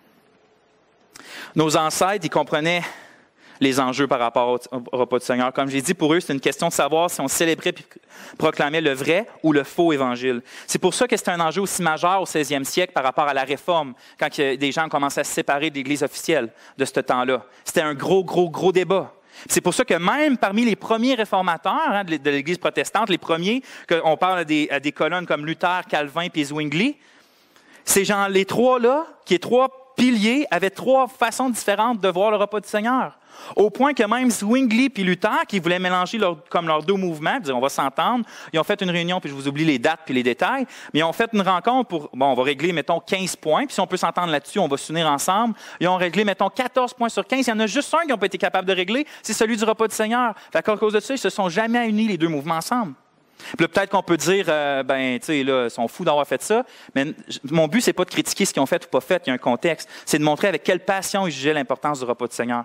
Nos ancêtres, ils comprenaient les enjeux par rapport au repas du Seigneur. Comme j'ai dit, pour eux, c'est une question de savoir si on célébrait et proclamait le vrai ou le faux évangile. C'est pour ça que c'était un enjeu aussi majeur au 16e siècle par rapport à la Réforme, quand des gens commençaient à se séparer de l'Église officielle de ce temps-là. C'était un gros débat. C'est pour ça que même parmi les premiers réformateurs de l'Église protestante, les premiers, on parle à des colonnes comme Luther, Calvin et Zwingli, ces gens, les trois-là, qui est trois piliers, avaient trois façons différentes de voir le repas du Seigneur. Au point que même Zwingli et Luther, qui voulaient mélanger leurs deux mouvements, dire on va s'entendre, ils ont fait une réunion, puis je vous oublie les dates puis les détails, mais ils ont fait une rencontre pour, on va régler, mettons, 15 points, puis si on peut s'entendre là-dessus, on va s'unir ensemble. Ils ont réglé, mettons, 14 points sur 15. Il y en a juste un qui n'ont pas été capables de régler, c'est celui du repas du Seigneur. Fait qu'à cause de ça, ils ne se sont jamais unis, les deux mouvements, ensemble. Puis là, peut-être qu'on peut dire, tu sais, là, ils sont fous d'avoir fait ça, mais mon but, c'est pas de critiquer ce qu'ils ont fait ou pas fait, il y a un contexte. C'est de montrer avec quelle passion ils jugeaient l'importance du repas du Seigneur.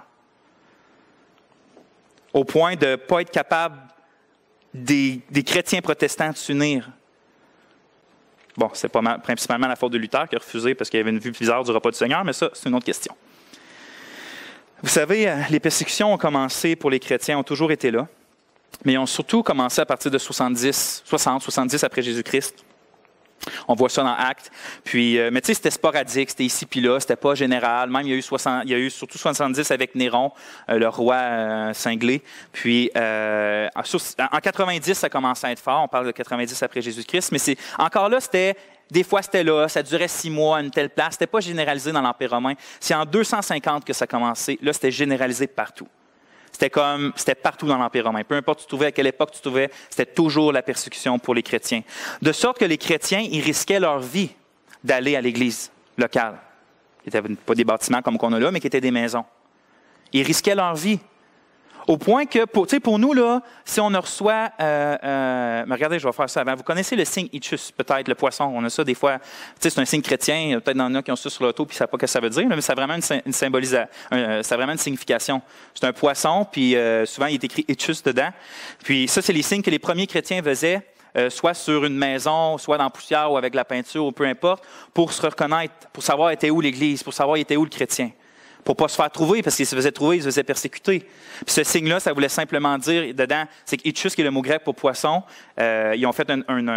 Au point de ne pas être capable des chrétiens protestants de s'unir. Bon, c'est principalement la faute de Luther qui a refusé parce qu'il y avait une vue bizarre du repas du Seigneur, mais ça, c'est une autre question. Vous savez, les persécutions ont commencé pour les chrétiens, ont toujours été là, mais ils ont surtout commencé à partir de 70 après Jésus-Christ. On voit ça dans Actes. Puis, mais tu sais, c'était sporadique, c'était ici puis là, c'était pas général. Même, il y a eu surtout 70 avec Néron, le roi cinglé. Puis, en 90, ça commençait à être fort. On parle de 90 après Jésus-Christ. Mais encore là, c'était des fois c'était là, ça durait 6 mois à une telle place. C'était pas généralisé dans l'Empire romain. C'est en 250 que ça a commencé. Là, c'était généralisé partout. C'était partout dans l'Empire romain. Peu importe où tu te trouvais, à quelle époque tu te trouvais, c'était toujours la persécution pour les chrétiens. De sorte que les chrétiens, ils risquaient leur vie d'aller à l'église locale. Qui n'étaient pas des bâtiments comme qu'on a là, mais qui étaient des maisons. Ils risquaient leur vie. Au point que, pour nous, là, si on reçoit... mais regardez, je vais faire ça avant. Vous connaissez le signe Ichus, peut-être, le poisson. On a ça des fois. C'est un signe chrétien. Peut-être dans qui ont ça sur l'auto puis ils ne savent pas ce que ça veut dire, mais ça a vraiment une symbolisation. Ça a vraiment une signification. C'est un poisson, puis souvent, il est écrit Ichus dedans. Puis ça, c'est les signes que les premiers chrétiens faisaient, soit sur une maison, soit dans la poussière ou avec la peinture, ou peu importe, pour se reconnaître, pour savoir était où l'Église, pour savoir était où le chrétien. Pour ne pas se faire trouver, parce qu'ils se faisaient trouver, ils se faisaient persécuter. Puis ce signe-là, ça voulait simplement dire, dedans, c'est qu'Ichus, qui est le mot grec pour poisson, ils ont fait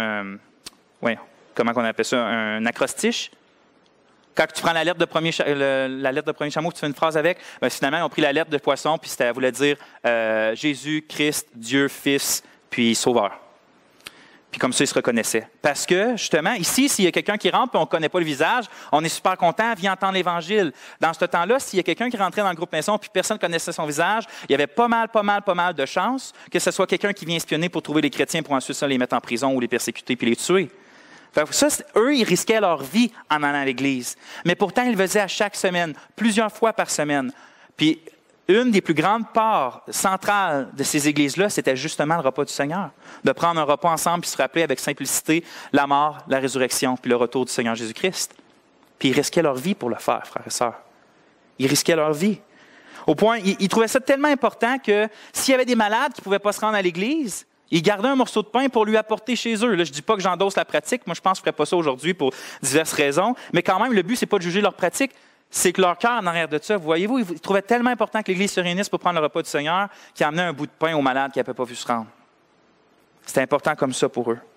comment on appelle ça, un acrostiche. Quand tu prends la lettre de premier chameau, tu fais une phrase avec, finalement, ils ont pris la lettre de poisson, puis ça voulait dire Jésus, Christ, Dieu, Fils, puis Sauveur. Puis comme ça, ils se reconnaissaient. Parce que, justement, ici, s'il y a quelqu'un qui rentre et on ne connaît pas le visage, on est super content, viens entendre l'Évangile. Dans ce temps-là, s'il y a quelqu'un qui rentrait dans le groupe maison puis personne ne connaissait son visage, il y avait pas mal de chances que ce soit quelqu'un qui vient espionner pour trouver les chrétiens pour ensuite ça, les mettre en prison ou les persécuter puis les tuer. Ça, eux, ils risquaient leur vie en allant à l'Église. Mais pourtant, ils le faisaient à chaque semaine, plusieurs fois par semaine. Puis, une des plus grandes parts centrales de ces églises-là, c'était justement le repas du Seigneur. De prendre un repas ensemble et se rappeler avec simplicité la mort, la résurrection, puis le retour du Seigneur Jésus-Christ. Puis ils risquaient leur vie pour le faire, frères et sœurs. Ils risquaient leur vie. Au point, ils trouvaient ça tellement important que s'il y avait des malades qui ne pouvaient pas se rendre à l'église, ils gardaient un morceau de pain pour lui apporter chez eux. Là, je ne dis pas que j'endosse la pratique. Moi, je pense que je ne ferais pas ça aujourd'hui pour diverses raisons. Mais quand même, le but, ce n'est pas de juger leur pratique. C'est que leur cœur en arrière de ça, voyez-vous, ils trouvaient tellement important que l'Église se réunisse pour prendre le repas du Seigneur qu'ils amenaient un bout de pain aux malades qui n'avaient pas pu se rendre. C'était important comme ça pour eux.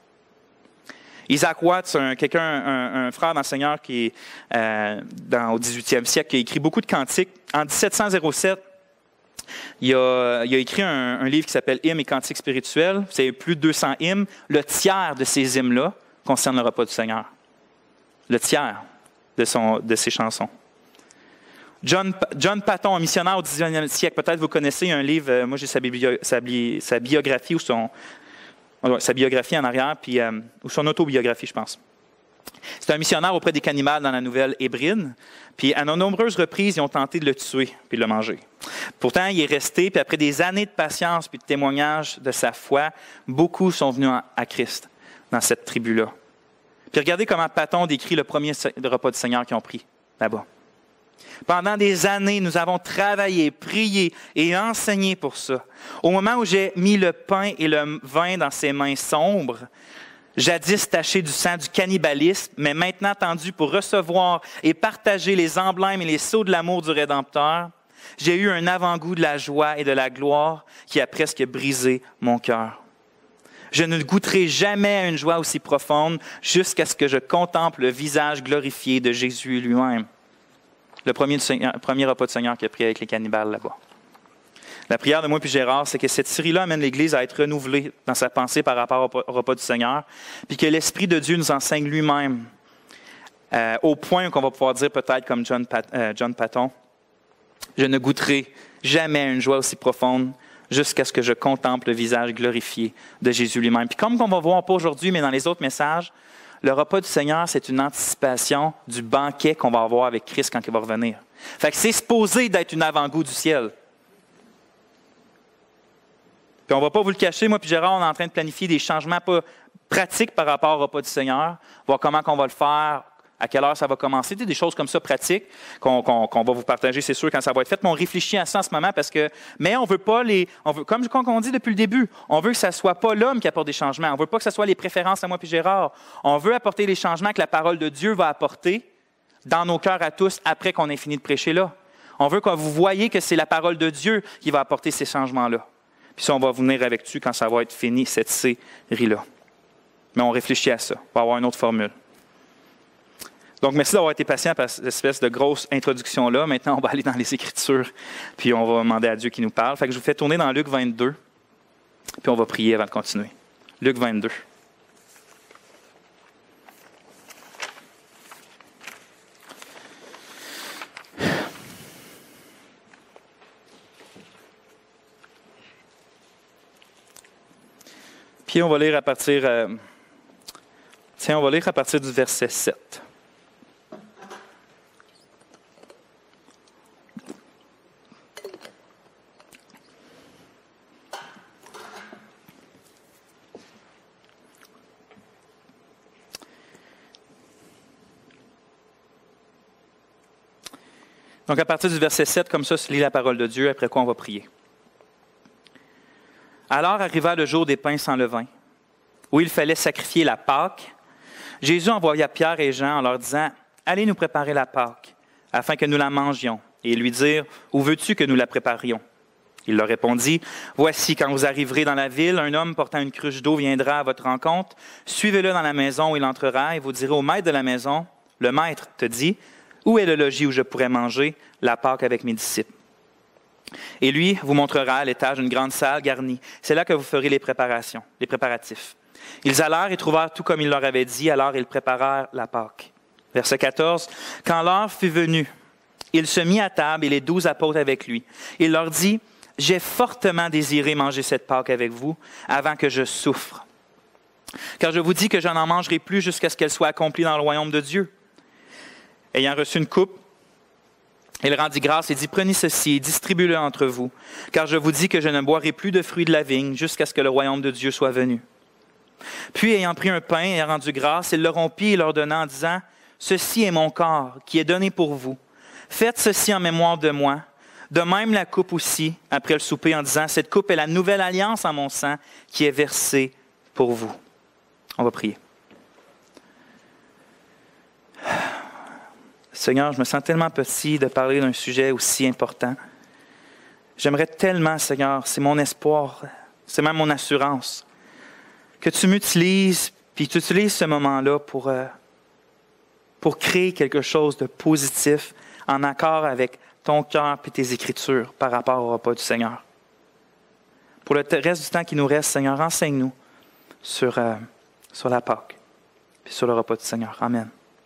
Isaac Watts, un frère dans le Seigneur qui est au 18e siècle, qui a écrit beaucoup de cantiques. En 1707, il a écrit un livre qui s'appelle « Hymnes et cantiques spirituels ». C'est plus de 200 hymnes. Le tiers de ces hymnes-là concerne le repas du Seigneur. Le tiers de ses chansons. John Paton, un missionnaire au 19e siècle, peut-être vous connaissez un livre, moi j'ai sa biographie, sa biographie en arrière, puis, ou son autobiographie, je pense. C'est un missionnaire auprès des cannibales dans la Nouvelle-Hébride, puis à de nombreuses reprises, ils ont tenté de le tuer puis de le manger. Pourtant, il est resté, puis après des années de patience puis de témoignages de sa foi, beaucoup sont venus à Christ dans cette tribu-là. Puis regardez comment Paton décrit le premier repas du Seigneur qu'ils ont pris là-bas. Pendant des années, nous avons travaillé, prié et enseigné pour ça. Au moment où j'ai mis le pain et le vin dans ses mains sombres, jadis tachées du sang du cannibalisme, mais maintenant tendues pour recevoir et partager les emblèmes et les sceaux de l'amour du Rédempteur, j'ai eu un avant-goût de la joie et de la gloire qui a presque brisé mon cœur. Je ne goûterai jamais à une joie aussi profonde jusqu'à ce que je contemple le visage glorifié de Jésus lui-même. Le premier repas du Seigneur qu'il a pris avec les cannibales là-bas. La prière de moi puis Gérard, c'est que cette série-là amène l'Église à être renouvelée dans sa pensée par rapport au repas du Seigneur, puis que l'Esprit de Dieu nous enseigne lui-même, au point qu'on va pouvoir dire peut-être comme John Paton, je ne goûterai jamais à une joie aussi profonde jusqu'à ce que je contemple le visage glorifié de Jésus lui-même. Puis comme on va voir pas aujourd'hui, mais dans les autres messages, le repas du Seigneur, c'est une anticipation du banquet qu'on va avoir avec Christ quand il va revenir. Fait que c'est supposé d'être une avant-goût du ciel. Puis on ne va pas vous le cacher, moi puis Gérard, on est en train de planifier des changements pas pratiques par rapport au repas du Seigneur, voir comment on va le faire, à quelle heure ça va commencer, des choses comme ça pratiques qu'on va vous partager, c'est sûr, quand ça va être fait. Mais on réfléchit à ça en ce moment mais on veut pas comme on dit depuis le début, on veut que ça soit pas l'homme qui apporte des changements. On veut pas que ce soit les préférences à moi puis Gérard. On veut apporter les changements que la parole de Dieu va apporter dans nos cœurs à tous après qu'on ait fini de prêcher là. On veut que vous voyez que c'est la parole de Dieu qui va apporter ces changements-là. Puis ça, on va venir avec dessus quand ça va être fini, cette série-là. Mais on réfléchit à ça. On va avoir une autre formule. Donc, merci d'avoir été patient par cette espèce de grosse introduction-là. Maintenant, on va aller dans les Écritures, puis on va demander à Dieu qui nous parle. Fait que je vous fais tourner dans Luc 22, puis on va prier avant de continuer. Luc 22. Puis on va lire à partir, du verset 7. Donc, à partir du verset 7, comme ça, se lit la parole de Dieu, après quoi on va prier. Alors arriva le jour des pains sans levain, où il fallait sacrifier la Pâque. Jésus envoya Pierre et Jean en leur disant, « Allez nous préparer la Pâque, afin que nous la mangions, et lui dire, « Où veux-tu que nous la préparions? » Il leur répondit, « Voici, quand vous arriverez dans la ville, un homme portant une cruche d'eau viendra à votre rencontre. Suivez-le dans la maison où il entrera, et vous direz au maître de la maison, « Le maître te dit, où est le logis où je pourrais manger la Pâque avec mes disciples? » Et lui vous montrera à l'étage une grande salle garnie. C'est là que vous ferez les préparatifs. Ils allèrent et trouvèrent tout comme il leur avait dit, alors ils préparèrent la Pâque. Verset 14. Quand l'heure fut venue, il se mit à table et les 12 apôtres avec lui. Il leur dit, « J'ai fortement désiré manger cette Pâque avec vous avant que je souffre. Car je vous dis que je n'en mangerai plus jusqu'à ce qu'elle soit accomplie dans le royaume de Dieu. » Ayant reçu une coupe, il rendit grâce et dit, « Prenez ceci et distribuez-le entre vous, car je vous dis que je ne boirai plus de fruits de la vigne jusqu'à ce que le royaume de Dieu soit venu. » Puis, ayant pris un pain et rendu grâce, il le rompit et leur donna en disant, « Ceci est mon corps qui est donné pour vous. Faites ceci en mémoire de moi. » De même la coupe aussi, après le souper, en disant, « Cette coupe est la nouvelle alliance en mon sang qui est versée pour vous. » On va prier. Seigneur, je me sens tellement petit de parler d'un sujet aussi important. J'aimerais tellement, Seigneur, c'est mon espoir, c'est même mon assurance, que tu m'utilises, puis tu utilises ce moment-là pour créer quelque chose de positif en accord avec ton cœur et tes Écritures par rapport au repas du Seigneur. Pour le reste du temps qui nous reste, Seigneur, enseigne-nous sur la Pâque et sur le repas du Seigneur. Amen.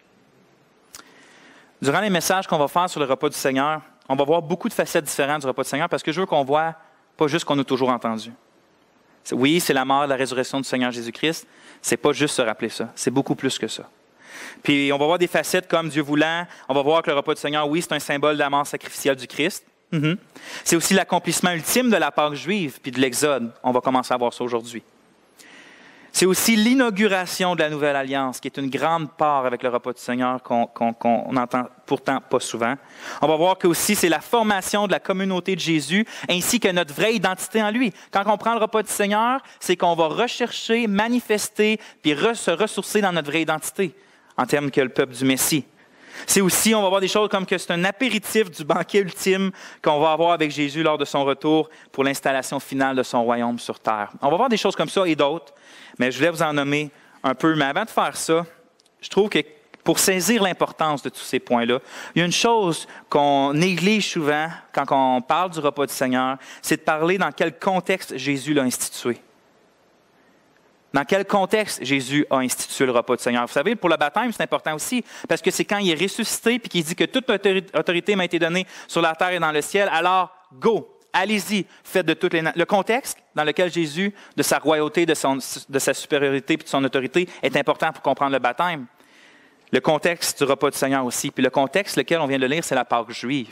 Durant les messages qu'on va faire sur le repas du Seigneur, on va voir beaucoup de facettes différentes du repas du Seigneur parce que je veux qu'on voit pas juste ce qu'on a toujours entendu. Oui, c'est la mort et la résurrection du Seigneur Jésus-Christ. C'est pas juste se rappeler ça. C'est beaucoup plus que ça. Puis on va voir des facettes comme Dieu voulant. On va voir que le repas du Seigneur, oui, c'est un symbole de la mort sacrificielle du Christ. C'est aussi l'accomplissement ultime de la Pâque juive puis de l'Exode. On va commencer à voir ça aujourd'hui. C'est aussi l'inauguration de la Nouvelle Alliance, qui est une grande part avec le repas du Seigneur qu'on n'entend pourtant pas souvent. On va voir que aussi c'est la formation de la communauté de Jésus, ainsi que notre vraie identité en lui. Quand on prend le repas du Seigneur, c'est qu'on va rechercher, manifester, puis se ressourcer dans notre vraie identité, en termes que le peuple du Messie. C'est aussi, on va voir des choses comme que c'est un apéritif du banquet ultime qu'on va avoir avec Jésus lors de son retour pour l'installation finale de son royaume sur terre. On va voir des choses comme ça et d'autres, mais je voulais vous en nommer un peu. Mais avant de faire ça, je trouve que pour saisir l'importance de tous ces points-là, il y a une chose qu'on néglige souvent quand on parle du repas du Seigneur, c'est de parler dans quel contexte Jésus l'a institué. Dans quel contexte Jésus a institué le repas du Seigneur? Vous savez, pour le baptême, c'est important aussi, parce que c'est quand il est ressuscité et qu'il dit que toute autorité m'a été donnée sur la terre et dans le ciel, alors go, allez-y, faites de toutes les nations. Le contexte dans lequel Jésus, de sa royauté, de sa supériorité et de son autorité, est important pour comprendre le baptême. Le contexte du repas du Seigneur aussi. Puis le contexte, lequel on vient de lire, c'est la Pâque juive.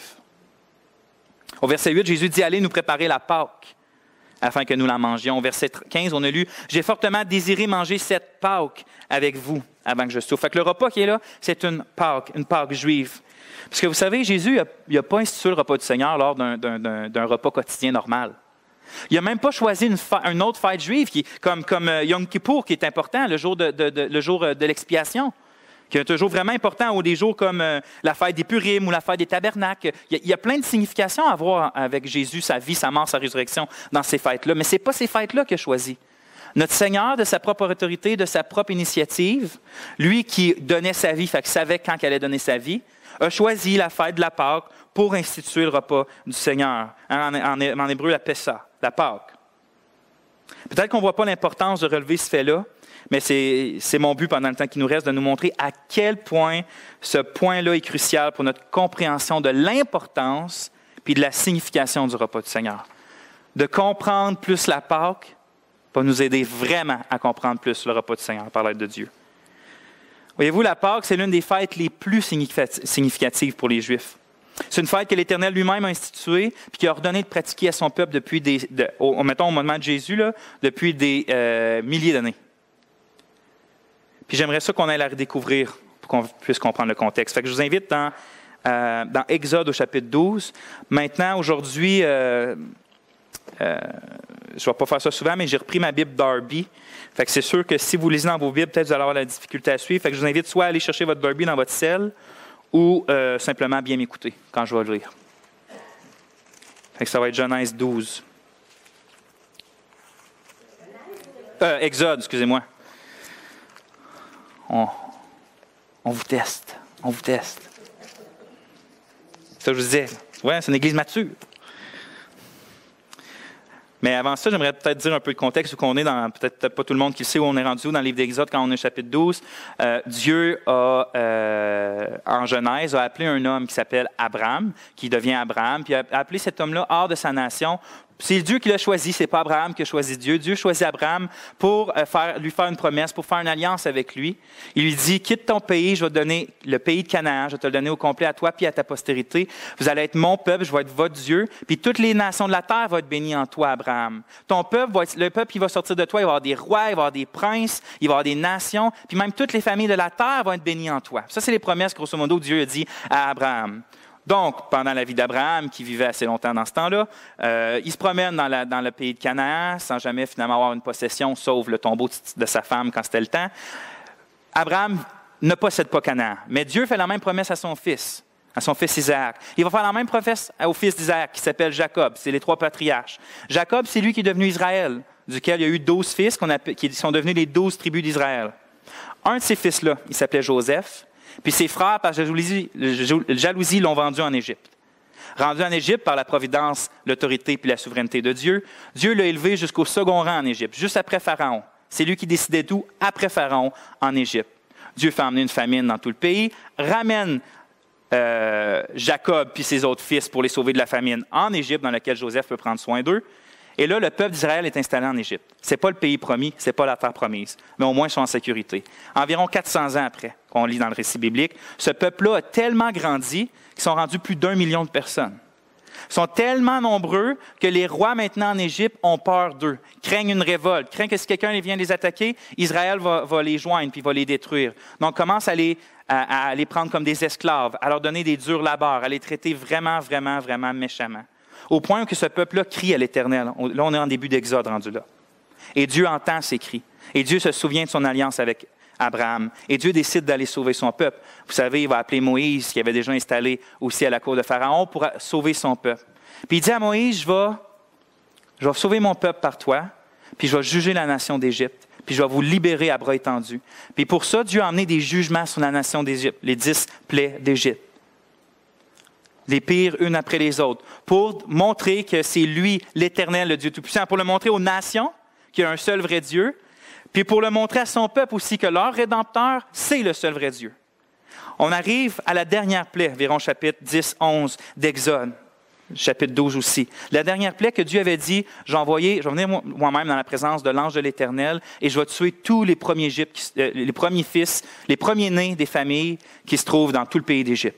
Au verset 8, Jésus dit, allez nous préparer la Pâque, afin que nous la mangions. Au verset 15, on a lu, « J'ai fortement désiré manger cette Pâque avec vous avant que je souffre. » Fait que le repas qui est là, c'est une Pâque juive. Parce que vous savez, Jésus n'a pas institué le repas du Seigneur lors d'un repas quotidien normal. Il n'a même pas choisi une autre fête juive, comme Yom Kippour, qui est important, le jour de l'expiation, qui est un jour vraiment important, ou des jours comme la fête des Purim ou la fête des Tabernacles. Il y a plein de significations à voir avec Jésus, sa vie, sa mort, sa résurrection dans ces fêtes-là. Mais ce n'est pas ces fêtes-là qu'il a choisi. Notre Seigneur, de sa propre autorité, de sa propre initiative, lui qui donnait sa vie, fait qu'il savait quand il allait donner sa vie, a choisi la fête de la Pâque pour instituer le repas du Seigneur. En hébreu, la Pessa, la Pâque. Peut-être qu'on ne voit pas l'importance de relever ce fait-là, mais c'est mon but pendant le temps qui nous reste de nous montrer à quel point ce point-là est crucial pour notre compréhension de l'importance puis de la signification du repas du Seigneur. De comprendre plus la Pâque va nous aider vraiment à comprendre plus le repas du Seigneur par l'aide de Dieu. Voyez-vous, la Pâque, c'est l'une des fêtes les plus significatives pour les Juifs. C'est une fête que l'Éternel lui-même a instituée et qui a ordonné de pratiquer à son peuple depuis mettons au moment de Jésus, là, depuis des milliers d'années. Puis j'aimerais ça qu'on aille la redécouvrir pour qu'on puisse comprendre le contexte. Fait que je vous invite dans Exode au chapitre 12. Maintenant, aujourd'hui, je ne vais pas faire ça souvent, mais j'ai repris ma Bible Darby. Fait que c'est sûr que si vous lisez dans vos Bibles, peut-être vous allez avoir la difficulté à suivre. Fait que je vous invite soit à aller chercher votre Darby dans votre cell ou simplement bien m'écouter quand je vais le lire. Fait que ça va être Genèse 12. Exode, excusez-moi. On vous teste. On vous teste. C'est ça que je vous disais. Ouais, c'est une église mature. Mais avant ça, j'aimerais peut-être dire un peu le contexte où on est, peut-être pas tout le monde qui le sait où on est rendu dans le livre d'Exode quand on est au chapitre 12. Dieu en Genèse, a appelé un homme qui s'appelle Abraham, qui devient Abraham, puis a appelé cet homme-là hors de sa nation. C'est Dieu qui l'a choisi, ce n'est pas Abraham qui a choisi Dieu. Dieu choisit Abraham pour lui faire une promesse, pour faire une alliance avec lui. Il lui dit, quitte ton pays, je vais te donner le pays de Canaan, je vais te le donner au complet à toi puis à ta postérité. Vous allez être mon peuple, je vais être votre Dieu, puis toutes les nations de la terre vont être bénies en toi, Abraham. Ton peuple, le peuple qui va sortir de toi, il va y avoir des rois, il va y avoir des princes, il va y avoir des nations, puis même toutes les familles de la terre vont être bénies en toi. Ça, c'est les promesses, grosso modo, que Dieu a dit à Abraham. Donc, pendant la vie d'Abraham, qui vivait assez longtemps dans ce temps-là, il se promène dans le pays de Canaan sans jamais finalement avoir une possession, sauf le tombeau de sa femme quand c'était le temps. Abraham ne possède pas Canaan, mais Dieu fait la même promesse à son fils Isaac. Il va faire la même promesse au fils d'Isaac qui s'appelle Jacob. C'est les 3 patriarches. Jacob, c'est lui qui est devenu Israël, duquel il y a eu 12 fils qui sont devenus les 12 tribus d'Israël. Un de ces fils-là, il s'appelait Joseph. Puis ses frères, par jalousie, l'ont vendu en Égypte. Rendu en Égypte par la providence, l'autorité puis la souveraineté de Dieu, Dieu l'a élevé jusqu'au second rang en Égypte, juste après Pharaon. C'est lui qui décidait tout après Pharaon en Égypte. Dieu fait emmener une famine dans tout le pays, ramène Jacob puis ses autres fils pour les sauver de la famine en Égypte, dans laquelle Joseph peut prendre soin d'eux. Et là, le peuple d'Israël est installé en Égypte. Ce n'est pas le pays promis, ce n'est pas la terre promise, mais au moins ils sont en sécurité. Environ 400 ans après, qu'on lit dans le récit biblique, ce peuple-là a tellement grandi qu'ils sont rendus plus d'1 million de personnes. Ils sont tellement nombreux que les rois maintenant en Égypte ont peur d'eux, craignent une révolte, craignent que si quelqu'un vient les attaquer, Israël va les joindre puis va les détruire. Donc, commence à les prendre comme des esclaves, à leur donner des durs labeurs, à les traiter vraiment, vraiment, vraiment méchamment. Au point que ce peuple-là crie à l'Éternel. Là, on est en début d'Exode rendu là. Et Dieu entend ces cris. Et Dieu se souvient de son alliance avec Abraham. Et Dieu décide d'aller sauver son peuple. Vous savez, il va appeler Moïse, qui avait déjà installé aussi à la cour de Pharaon, pour sauver son peuple. Puis il dit à Moïse, je vais sauver mon peuple par toi, puis je vais juger la nation d'Égypte, puis je vais vous libérer à bras étendus. Puis pour ça, Dieu a amené des jugements sur la nation d'Égypte, les 10 plaies d'Égypte. Les pires une après les autres, pour montrer que c'est lui, l'Éternel, le Dieu Tout-Puissant, pour le montrer aux nations qu'il y a un seul vrai Dieu, puis pour le montrer à son peuple aussi que leur Rédempteur, c'est le seul vrai Dieu. On arrive à la dernière plaie, environ chapitre 10, 11 d'Exode, chapitre 12 aussi. La dernière plaie que Dieu avait dit, je vais venir moi-même dans la présence de l'ange de l'Éternel et je vais tuer tous les premiers fils, les premiers-nés des familles qui se trouvent dans tout le pays d'Égypte.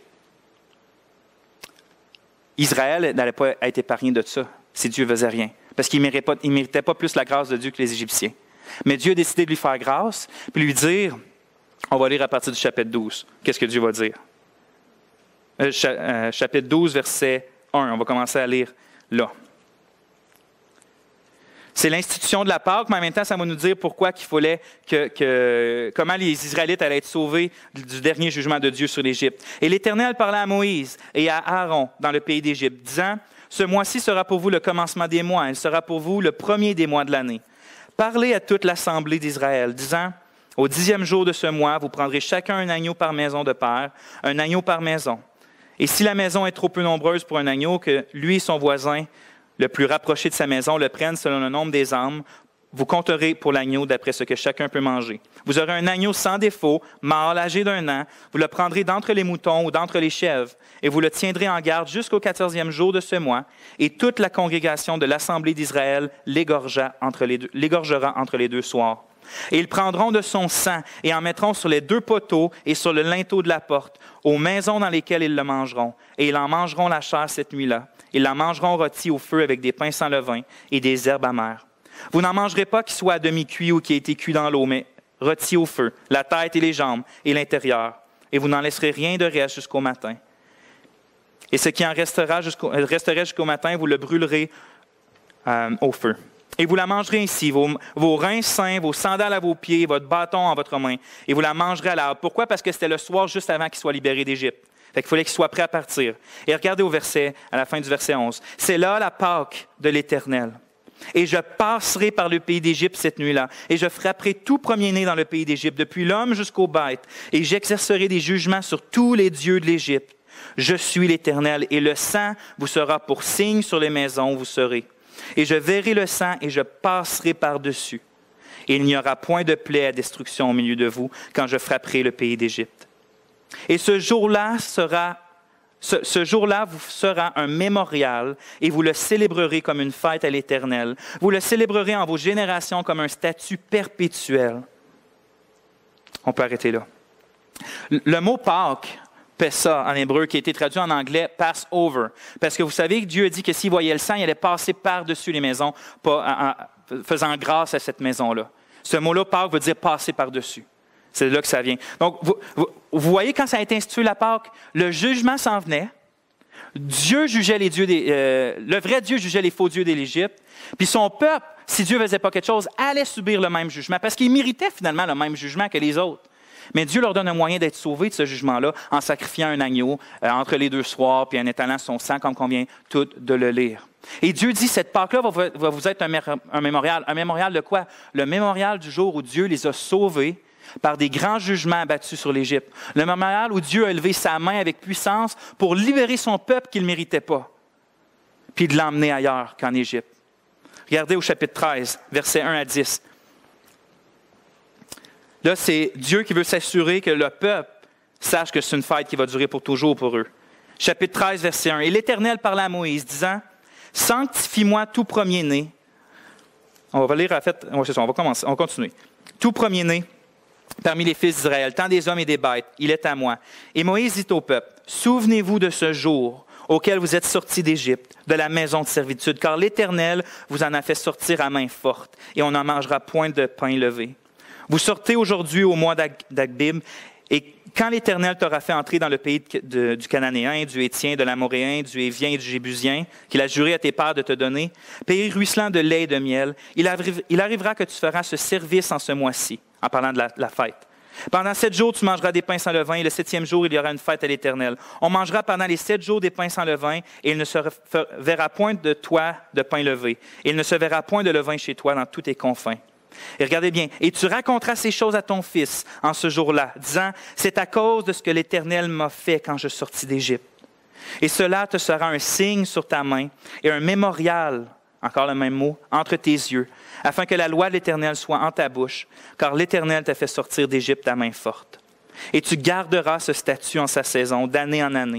Israël n'allait pas être épargné de ça si Dieu ne faisait rien, parce qu'il ne méritait pas plus la grâce de Dieu que les Égyptiens. Mais Dieu a décidé de lui faire grâce, puis lui dire, on va lire à partir du chapitre 12, qu'est-ce que Dieu va dire. Chapitre 12, verset 1, on va commencer à lire là. C'est l'institution de la Pâque, mais en même temps, ça va nous dire pourquoi qu'il fallait comment les Israélites allaient être sauvés du dernier jugement de Dieu sur l'Égypte. Et l'Éternel parla à Moïse et à Aaron dans le pays d'Égypte, disant, « Ce mois-ci sera pour vous le commencement des mois, il sera pour vous le premier des mois de l'année. Parlez à toute l'assemblée d'Israël, disant, « Au 10e jour de ce mois, vous prendrez chacun un agneau par maison de père, un agneau par maison. Et si la maison est trop peu nombreuse pour un agneau, que lui et son voisin le plus rapproché de sa maison le prennent selon le nombre des âmes, vous compterez pour l'agneau d'après ce que chacun peut manger. Vous aurez un agneau sans défaut, mâle, âgé d'1 an. Vous le prendrez d'entre les moutons ou d'entre les chèvres, et vous le tiendrez en garde jusqu'au 14e jour de ce mois, et toute la congrégation de l'Assemblée d'Israël l'égorgera entre les 2 soirs. Et ils prendront de son sang et en mettront sur les 2 poteaux et sur le linteau de la porte, aux maisons dans lesquelles ils le mangeront. Et ils en mangeront la chair cette nuit-là. Ils la mangeront rôtie au feu avec des pains sans levain et des herbes amères. Vous n'en mangerez pas qui soit à demi-cuit ou qui ait été cuit dans l'eau, mais rôti au feu, la tête et les jambes et l'intérieur. Et vous n'en laisserez rien de reste jusqu'au matin. Et ce qui en resterait jusqu'au matin, vous le brûlerez au feu. Et vous la mangerez ainsi, vos reins saints, vos sandales à vos pieds, votre bâton en votre main. Et vous la mangerez à l'heure. Pourquoi? Parce que c'était le soir juste avant qu'il soit libéré d'Égypte. Fait qu'il fallait qu'il soit prêt à partir. Et regardez à la fin du verset 11. C'est là la Pâque de l'Éternel. Et je passerai par le pays d'Égypte cette nuit-là, et je frapperai tout premier-né dans le pays d'Égypte, depuis l'homme jusqu'aux bêtes, et j'exercerai des jugements sur tous les dieux de l'Égypte. Je suis l'Éternel, et le sang vous sera pour signe sur les maisons où vous serez. Et je verrai le sang, et je passerai par-dessus. Et il n'y aura point de plaie à destruction au milieu de vous, quand je frapperai le pays d'Égypte. Et ce jour-là vous sera un mémorial et vous le célébrerez comme une fête à l'Éternel. Vous le célébrerez en vos générations comme un statut perpétuel. On peut arrêter là. Le mot Pâques, Pessa en hébreu, qui a été traduit en anglais Passover, parce que vous savez que Dieu a dit que s'il voyait le sang, il allait passer par-dessus les maisons, faisant grâce à cette maison-là. Ce mot-là, Pâques, veut dire passer par-dessus. C'est là que ça vient. Donc, vous voyez, quand ça a été institué la Pâque, le jugement s'en venait. Dieu jugeait le vrai Dieu jugeait les faux dieux de l'Égypte. Puis son peuple, si Dieu ne faisait pas quelque chose, allait subir le même jugement, parce qu'il méritait finalement le même jugement que les autres. Mais Dieu leur donne un moyen d'être sauvés de ce jugement-là en sacrifiant un agneau entre les 2 soirs, puis en étalant son sang, comme qu'on vient tout de le lire. Et Dieu dit, cette Pâque-là va vous être un mémorial. Un mémorial de quoi? Le mémorial du jour où Dieu les a sauvés par des grands jugements abattus sur l'Égypte. Le mémorial où Dieu a élevé sa main avec puissance pour libérer son peuple qu'il ne méritait pas, puis de l'emmener ailleurs qu'en Égypte. Regardez au chapitre 13, versets 1 à 10. Là, c'est Dieu qui veut s'assurer que le peuple sache que c'est une fête qui va durer pour toujours pour eux. Chapitre 13, verset 1. « Et l'Éternel parla à Moïse, disant, « Sanctifie-moi tout premier-né. » On va lire, en fait, c'est ça, on va continuer. « Tout premier-né parmi les fils d'Israël, tant des hommes et des bêtes, il est à moi. Et Moïse dit au peuple, « Souvenez-vous de ce jour auquel vous êtes sortis d'Égypte, de la maison de servitude, car l'Éternel vous en a fait sortir à main forte, et on n'en mangera point de pain levé. Vous sortez aujourd'hui au mois d'Abib, et quand l'Éternel t'aura fait entrer dans le pays du Cananéen, du Hétien, de l'Amoréen, du Hévien et du Jébusien, qu'il a juré à tes pères de te donner, pays ruisselant de lait et de miel, il arrivera que tu feras ce service en ce mois-ci, en parlant de la fête. Pendant 7 jours, tu mangeras des pains sans levain, et le 7e jour, il y aura une fête à l'Éternel. On mangera pendant les 7 jours des pains sans levain, et il ne se verra point de toi de pain levé. Et il ne se verra point de levain chez toi dans tous tes confins. Et regardez bien, et tu raconteras ces choses à ton fils en ce jour-là, disant, c'est à cause de ce que l'Éternel m'a fait quand je sortis d'Égypte. Et cela te sera un signe sur ta main et un mémorial, encore le même mot, entre tes yeux, afin que la loi de l'Éternel soit en ta bouche, car l'Éternel t'a fait sortir d'Égypte à main forte. Et tu garderas ce statut en sa saison, d'année en année.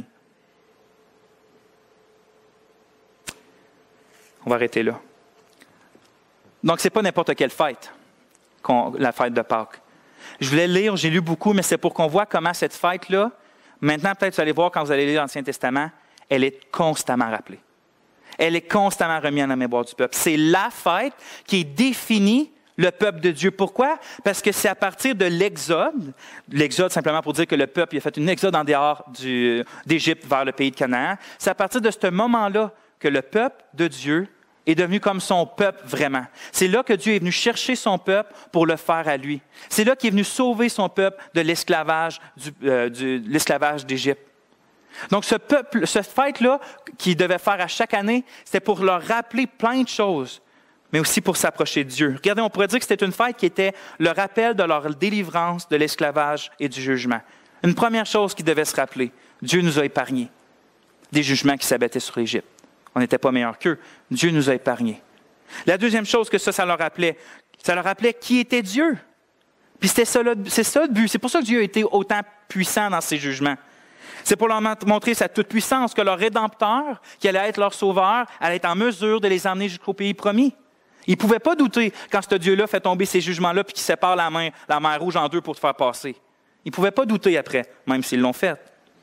On va arrêter là. Donc, ce n'est pas n'importe quelle fête, la fête de Pâques. Je voulais lire, j'ai lu beaucoup, mais c'est pour qu'on voit comment cette fête-là, maintenant, peut-être vous allez voir quand vous allez lire l'Ancien Testament, elle est constamment rappelée. Elle est constamment remise en la mémoire du peuple. C'est la fête qui définit le peuple de Dieu. Pourquoi? Parce que c'est à partir de l'Exode simplement pour dire que le peuple a fait une exode en dehors d'Égypte vers le pays de Canaan, c'est à partir de ce moment-là que le peuple de Dieu est devenu comme son peuple vraiment. C'est là que Dieu est venu chercher son peuple pour le faire à lui. C'est là qu'il est venu sauver son peuple de l'esclavage d'Égypte. Donc, cette fête-là qu'il devait faire à chaque année, c'était pour leur rappeler plein de choses, mais aussi pour s'approcher de Dieu. Regardez, on pourrait dire que c'était une fête qui était le rappel de leur délivrance de l'esclavage et du jugement. Une première chose qu'ils devaient se rappeler, Dieu nous a épargnés des jugements qui s'abattaient sur l'Égypte. On n'était pas meilleurs qu'eux. Dieu nous a épargnés. La deuxième chose que ça leur rappelait, Ça leur rappelait qui était Dieu. Puis c'est ça le but. C'est pour ça que Dieu a été autant puissant dans ses jugements. C'est pour leur montrer sa toute-puissance, que leur Rédempteur, qui allait être leur Sauveur, allait être en mesure de les emmener jusqu'au pays promis. Ils ne pouvaient pas douter quand ce Dieu-là fait tomber ces jugements-là puis qu'il sépare la mer Rouge en deux pour te faire passer. Ils ne pouvaient pas douter après, même s'ils l'ont fait.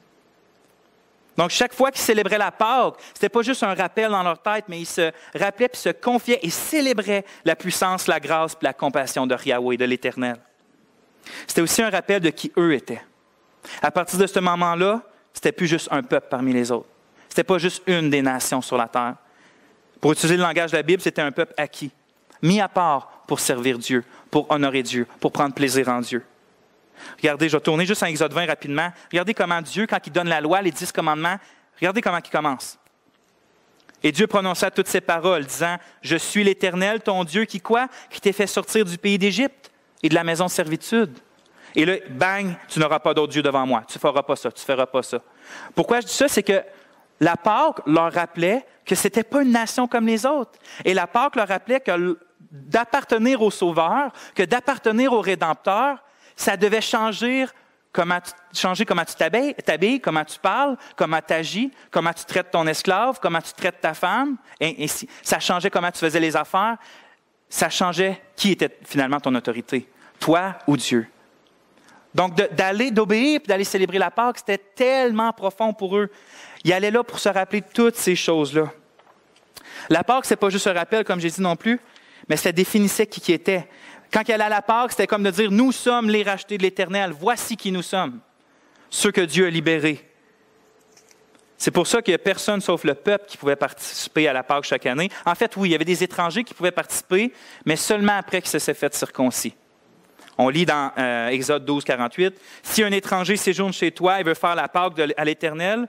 Donc, chaque fois qu'ils célébraient la Pâque, ce n'était pas juste un rappel dans leur tête, mais ils se rappelaient puis se confiaient et célébraient la puissance, la grâce et la compassion de Yahweh, de l'Éternel. C'était aussi un rappel de qui eux étaient. À partir de ce moment-là, c'était plus juste un peuple parmi les autres. C'était pas juste une des nations sur la terre. Pour utiliser le langage de la Bible, c'était un peuple acquis, mis à part pour servir Dieu, pour honorer Dieu, pour prendre plaisir en Dieu. Regardez, je vais tourner juste en Exode 20 rapidement. Regardez comment Dieu, quand il donne la loi, les 10 commandements, regardez comment il commence. Et Dieu prononça toutes ces paroles, disant, « Je suis l'Éternel, ton Dieu, qui quoi? Qui t'ai fait sortir du pays d'Égypte et de la maison de servitude. » Et là, bang, tu n'auras pas d'autre Dieu devant moi. Tu ne feras pas ça, tu ne feras pas ça. Pourquoi je dis ça? C'est que la Pâque leur rappelait que ce n'était pas une nation comme les autres. Et la Pâque leur rappelait que d'appartenir au Sauveur, que d'appartenir au Rédempteur, ça devait changer comment tu t'habilles, comment tu parles, comment tu agis, comment tu traites ton esclave, comment tu traites ta femme. Et ça changeait comment tu faisais les affaires. Ça changeait qui était finalement ton autorité, toi ou Dieu. Donc, d'obéir et d'aller célébrer la Pâque, c'était tellement profond pour eux. Ils allaient là pour se rappeler toutes ces choses-là. La Pâque, ce n'est pas juste un rappel, comme j'ai dit non plus, mais ça définissait qui était. Quand il allait à la Pâque, c'était comme de dire, nous sommes les rachetés de l'Éternel. Voici qui nous sommes, ceux que Dieu a libérés. C'est pour ça qu'il n'y a personne sauf le peuple qui pouvait participer à la Pâque chaque année. En fait, oui, il y avait des étrangers qui pouvaient participer, mais seulement après que ça s'est fait circoncis. On lit dans Exode 12, 48, « Si un étranger séjourne chez toi et veut faire la Pâque à l'Éternel,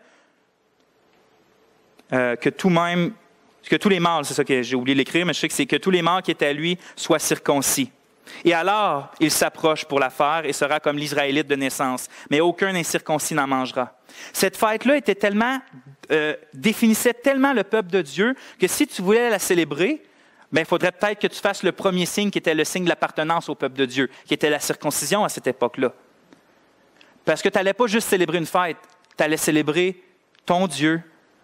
que tous les mâles, c'est ça que j'ai oublié d'écrire, mais je sais que c'est que tous les mâles qui étaient à lui soient circoncis. Et alors, il s'approche pour la faire et sera comme l'Israélite de naissance, mais aucun incirconcis n'en mangera. » Cette fête-là définissait tellement le peuple de Dieu que si tu voulais la célébrer, il faudrait peut-être que tu fasses le premier signe qui était le signe de l'appartenance au peuple de Dieu, qui était la circoncision à cette époque-là. Parce que tu n'allais pas juste célébrer une fête, tu allais célébrer ton Dieu,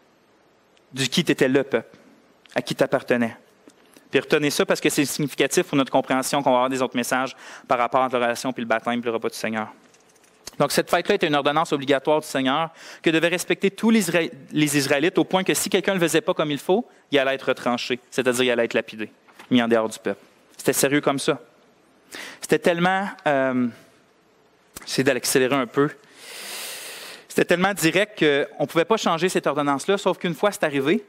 du qui tu étais le peuple, à qui tu appartenais. Puis retenez ça parce que c'est significatif pour notre compréhension qu'on va avoir des autres messages par rapport à la relation puis le baptême puis le repas du Seigneur. Donc cette fête-là était une ordonnance obligatoire du Seigneur que devaient respecter tous les Israélites au point que si quelqu'un ne le faisait pas comme il faut, il allait être retranché, c'est-à-dire il allait être lapidé, mis en dehors du peuple. C'était sérieux comme ça. C'était tellement... j'essaie d'accélérer un peu. C'était tellement direct qu'on ne pouvait pas changer cette ordonnance-là, sauf qu'une fois c'est arrivé,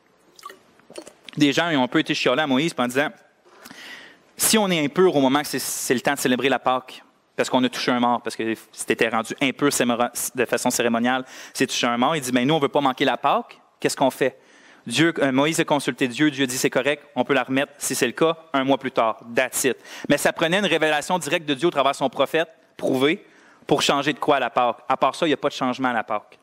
des gens ont un peu été chiolés à Moïse en disant, si on est impur au moment que c'est le temps de célébrer la Pâque, parce qu'on a touché un mort, parce que c'était rendu impur de façon cérémoniale, c'est touché un mort, il dit, nous, on ne veut pas manquer la Pâque, qu'est-ce qu'on fait? Moïse a consulté Dieu dit, c'est correct, on peut la remettre, si c'est le cas, 1 mois plus tard, that's it. Mais ça prenait une révélation directe de Dieu au travers de son prophète, prouvé, pour changer de quoi à la Pâque. À part ça, il n'y a pas de changement à la Pâque.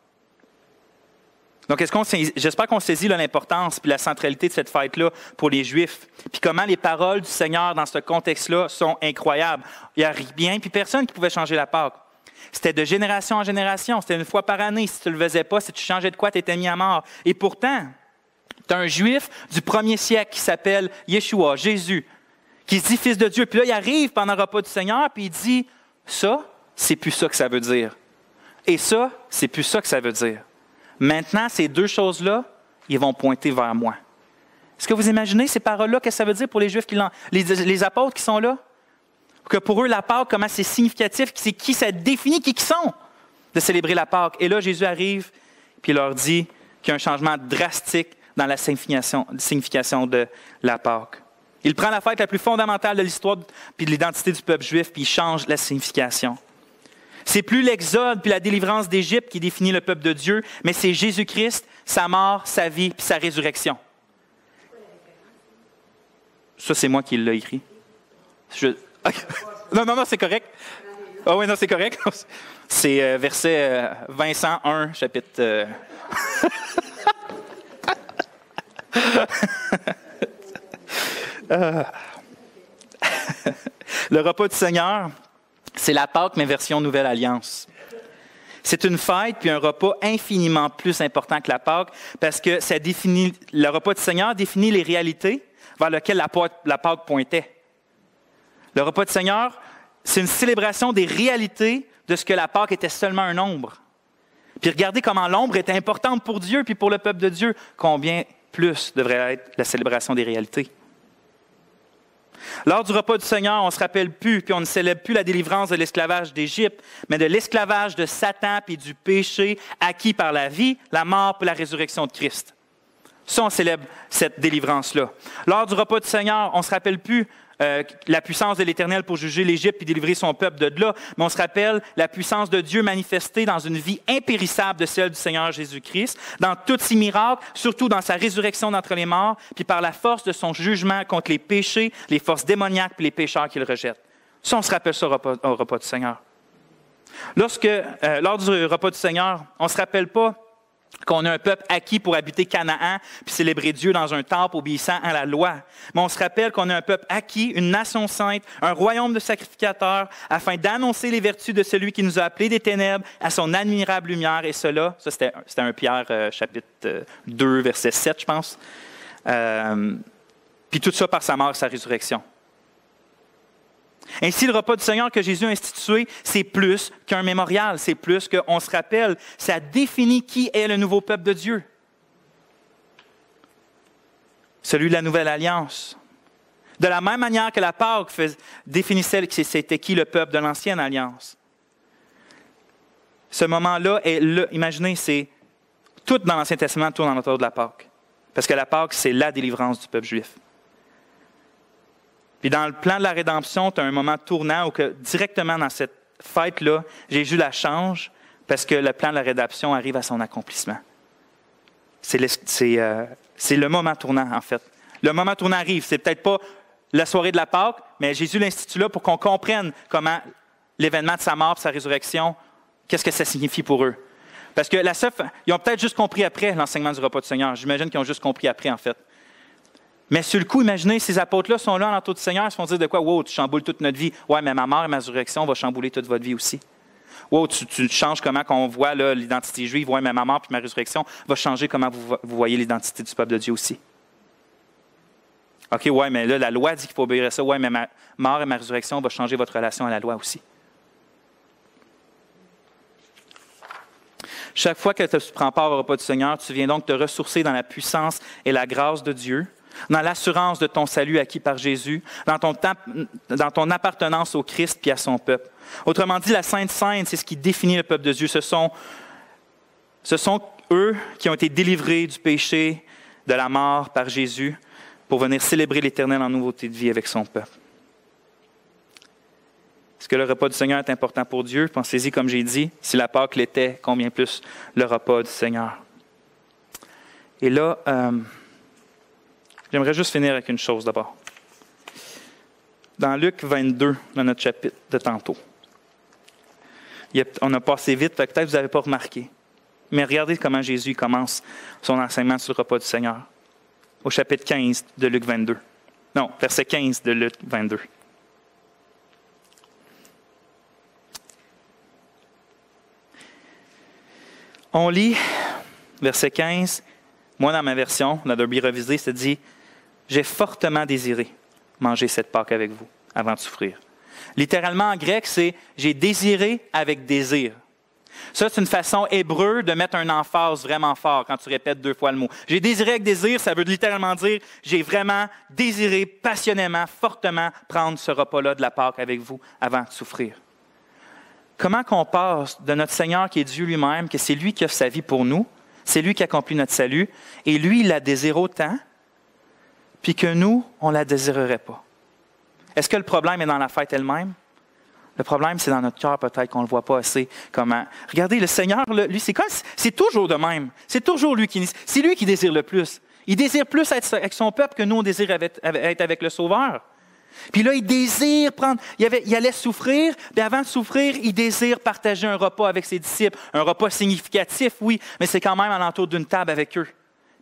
Donc, j'espère qu'on saisit l'importance et la centralité de cette fête-là pour les Juifs. Puis comment les paroles du Seigneur dans ce contexte-là sont incroyables. Il n'y a rien, puis personne qui pouvait changer la Pâque. C'était de génération en génération. C'était une fois par année. Si tu ne le faisais pas, si tu changeais de quoi, tu étais mis à mort. Et pourtant, tu as un Juif du 1er siècle qui s'appelle Yeshua, Jésus, qui se dit fils de Dieu. Puis là, il arrive pendant le repas du Seigneur, puis il dit, ça, c'est plus ça que ça veut dire. Et ça, c'est plus ça que ça veut dire. Maintenant, ces deux choses-là, ils vont pointer vers moi. Est-ce que vous imaginez ces paroles-là, qu'est-ce que ça veut dire pour les Juifs, les apôtres qui sont là? Que pour eux, la Pâque, comment c'est significatif, c'est qui ça définit qui sont de célébrer la Pâque. Et là, Jésus arrive, puis il leur dit qu'il y a un changement drastique dans la signification de la Pâque. Il prend la fête la plus fondamentale de l'histoire puis de l'identité du peuple juif, puis il change la signification. C'est plus l'Exode puis la délivrance d'Égypte qui définit le peuple de Dieu, mais c'est Jésus-Christ, sa mort, sa vie puis sa résurrection. Ça, c'est moi qui l'ai écrit. Non, c'est correct. Ah oui, non, c'est correct. C'est verset Vincent 1, chapitre... Le repas du Seigneur, c'est la Pâque, mais version Nouvelle Alliance. C'est une fête puis un repas infiniment plus important que la Pâque parce que le repas du Seigneur définit les réalités vers lesquelles la Pâque pointait. Le repas du Seigneur, c'est une célébration des réalités de ce que la Pâque était seulement un ombre. Puis regardez comment l'ombre était importante pour Dieu puis pour le peuple de Dieu. Combien plus devrait être la célébration des réalités. Lors du repas du Seigneur, on ne se rappelle plus, puis on ne célèbre plus la délivrance de l'esclavage d'Égypte, mais de l'esclavage de Satan puis du péché acquis par la vie, la mort et la résurrection de Christ. Ça, on célèbre cette délivrance-là. Lors du repas du Seigneur, on ne se rappelle plus la puissance de l'Éternel pour juger l'Égypte et délivrer son peuple de là, mais on se rappelle la puissance de Dieu manifestée dans une vie impérissable de celle du Seigneur Jésus-Christ, dans tous ses miracles, surtout dans sa résurrection d'entre les morts, puis par la force de son jugement contre les péchés, les forces démoniaques et les pécheurs qu'il rejette. Ça, on se rappelle ça au repas du Seigneur. Lors du repas du Seigneur, on ne se rappelle pas qu'on a un peuple acquis pour habiter Canaan puis célébrer Dieu dans un temple obéissant à la loi. Mais on se rappelle qu'on a un peuple acquis, une nation sainte, un royaume de sacrificateurs, afin d'annoncer les vertus de celui qui nous a appelés des ténèbres à son admirable lumière. Et cela, ça c'était 1 Pierre chapitre 2, verset 7, je pense. Puis tout ça par sa mort et sa résurrection. Ainsi, le repas du Seigneur que Jésus a institué, c'est plus qu'un mémorial, c'est plus qu'on se rappelle, ça définit qui est le nouveau peuple de Dieu. Celui de la Nouvelle Alliance. De la même manière que la Pâque définissait que c'était qui le peuple de l'Ancienne Alliance. Ce moment-là, imaginez, c'est tout dans l'Ancien Testament tourne autour de la Pâque. Parce que la Pâque, c'est la délivrance du peuple juif. Puis dans le plan de la rédemption, tu as un moment tournant où directement dans cette fête-là, Jésus la change parce que le plan de la rédemption arrive à son accomplissement. C'est le moment tournant, en fait. Le moment tournant arrive. C'est peut-être pas la soirée de la Pâque, mais Jésus l'institue là pour qu'on comprenne comment l'événement de sa mort et sa résurrection, qu'est-ce que ça signifie pour eux. Parce que ils ont peut-être juste compris après l'enseignement du repas du Seigneur. J'imagine qu'ils ont juste compris après, en fait. Mais sur le coup, imaginez, ces apôtres-là sont là en l'entour du Seigneur, ils se font dire de quoi? Wow, tu chamboules toute notre vie. Ouais, mais ma mort et ma résurrection vont chambouler toute votre vie aussi. Wow, tu changes comment on voit là, l'identité juive. Ouais, mais ma mort et ma résurrection va changer comment vous voyez l'identité du peuple de Dieu aussi. OK, ouais, mais là, la loi dit qu'il faut obéir à ça. Ouais, mais ma mort et ma résurrection vont changer votre relation à la loi aussi. Chaque fois que tu prends part au repas du Seigneur, tu viens donc te ressourcer dans la puissance et la grâce de Dieu, dans l'assurance de ton salut acquis par Jésus, dans ton appartenance au Christ puis à son peuple. Autrement dit, la Sainte Seine, c'est ce qui définit le peuple de Dieu. Ce sont eux qui ont été délivrés du péché, de la mort par Jésus, pour venir célébrer l'Éternel en nouveauté de vie avec son peuple. Est-ce que le repas du Seigneur est important pour Dieu? Pensez-y, comme j'ai dit, si la Pâque l'était, combien plus le repas du Seigneur. Et là, j'aimerais juste finir avec une chose d'abord. Dans Luc 22, dans notre chapitre de tantôt, on a passé vite, peut-être que vous n'avez pas remarqué. Mais regardez comment Jésus commence son enseignement sur le repas du Seigneur. Au chapitre 15 de Luc 22. Non, verset 15 de Luc 22. On lit, verset 15, moi dans ma version, la Derby revisée, ça dit « J'ai fortement désiré manger cette Pâque avec vous avant de souffrir. » Littéralement en grec, c'est « J'ai désiré avec désir ». Ça, c'est une façon hébreu de mettre un emphase vraiment fort quand tu répètes 2 fois le mot. « J'ai désiré avec désir », ça veut littéralement dire « J'ai vraiment désiré passionnément, fortement prendre ce repas-là de la Pâque avec vous avant de souffrir. » Comment qu'on passe de notre Seigneur qui est Dieu lui-même, que c'est lui qui offre sa vie pour nous, c'est lui qui accomplit notre salut, et lui, il la désire autant, puis que nous, on ne la désirerait pas. Est-ce que le problème est dans la fête elle-même? Le problème, c'est dans notre cœur peut-être qu'on ne le voit pas assez. Comment? Regardez, le Seigneur, lui, c'est toujours de même. C'est toujours lui c'est lui qui désire le plus. Il désire plus être avec son peuple que nous, on désire être avec le Sauveur. Puis là, il désire il allait souffrir, puis avant de souffrir, il désire partager un repas avec ses disciples. Un repas significatif, oui, mais c'est quand même à l'entour d'une table avec eux. Puis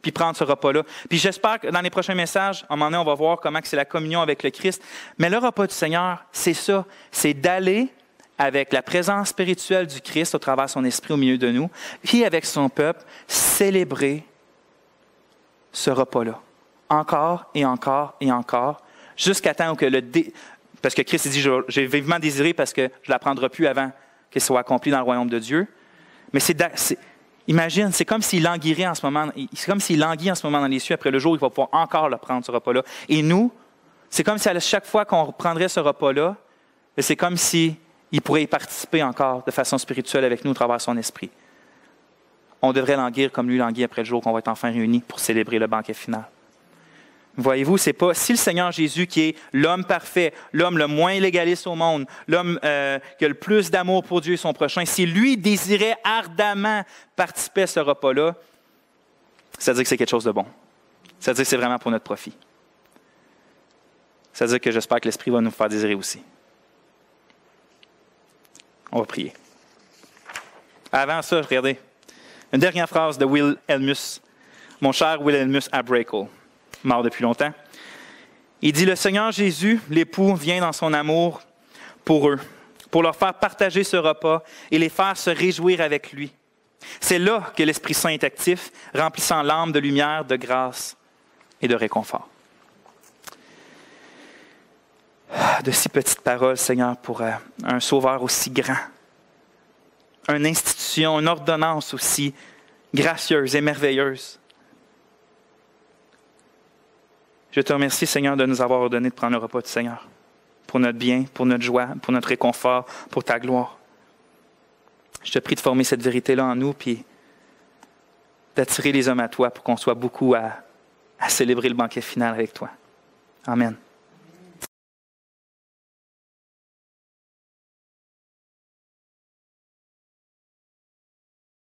puis prendre ce repas-là. Puis j'espère que dans les prochains messages, à un moment donné, on va voir comment c'est la communion avec le Christ. Mais le repas du Seigneur, c'est ça, c'est d'aller avec la présence spirituelle du Christ au travers de son esprit au milieu de nous, puis avec son peuple, célébrer ce repas-là. Encore et encore et encore, jusqu'à temps que parce que Christ dit, j'ai vivement désiré parce que je ne la prendrai plus avant qu'elle soit accomplie dans le royaume de Dieu. Mais imagine, c'est comme s'il languirait en ce moment, c'est comme s'il languit en ce moment dans les cieux, après le jour, il va pouvoir encore le prendre, ce repas-là. Et nous, c'est comme si à chaque fois qu'on reprendrait ce repas-là, c'est comme s'il pourrait y participer encore de façon spirituelle avec nous au travers de son esprit. On devrait languir comme lui languit après le jour qu'on va être enfin réunis pour célébrer le banquet final. Voyez-vous, c'est pas si le Seigneur Jésus, qui est l'homme parfait, l'homme le moins légaliste au monde, l'homme qui a le plus d'amour pour Dieu et son prochain, si lui désirait ardemment participer à ce repas-là, ça veut dire que c'est quelque chose de bon. Ça veut dire que c'est vraiment pour notre profit. Ça veut dire que j'espère que l'Esprit va nous faire désirer aussi. On va prier. Avant ça, regardez, une dernière phrase de Wilhelmus, mon cher Wilhelmus à Brakel, mort depuis longtemps. Il dit, le Seigneur Jésus, l'époux, vient dans son amour pour eux, pour leur faire partager ce repas et les faire se réjouir avec lui. C'est là que l'Esprit Saint est actif, remplissant l'âme de lumière, de grâce et de réconfort. De si petites paroles, Seigneur, pour un sauveur aussi grand, une institution, une ordonnance aussi gracieuse et merveilleuse. Je te remercie, Seigneur, de nous avoir ordonné de prendre le repas du Seigneur, pour notre bien, pour notre joie, pour notre réconfort, pour ta gloire. Je te prie de former cette vérité-là en nous, puis d'attirer les hommes à toi pour qu'on soit beaucoup à célébrer le banquet final avec toi. Amen.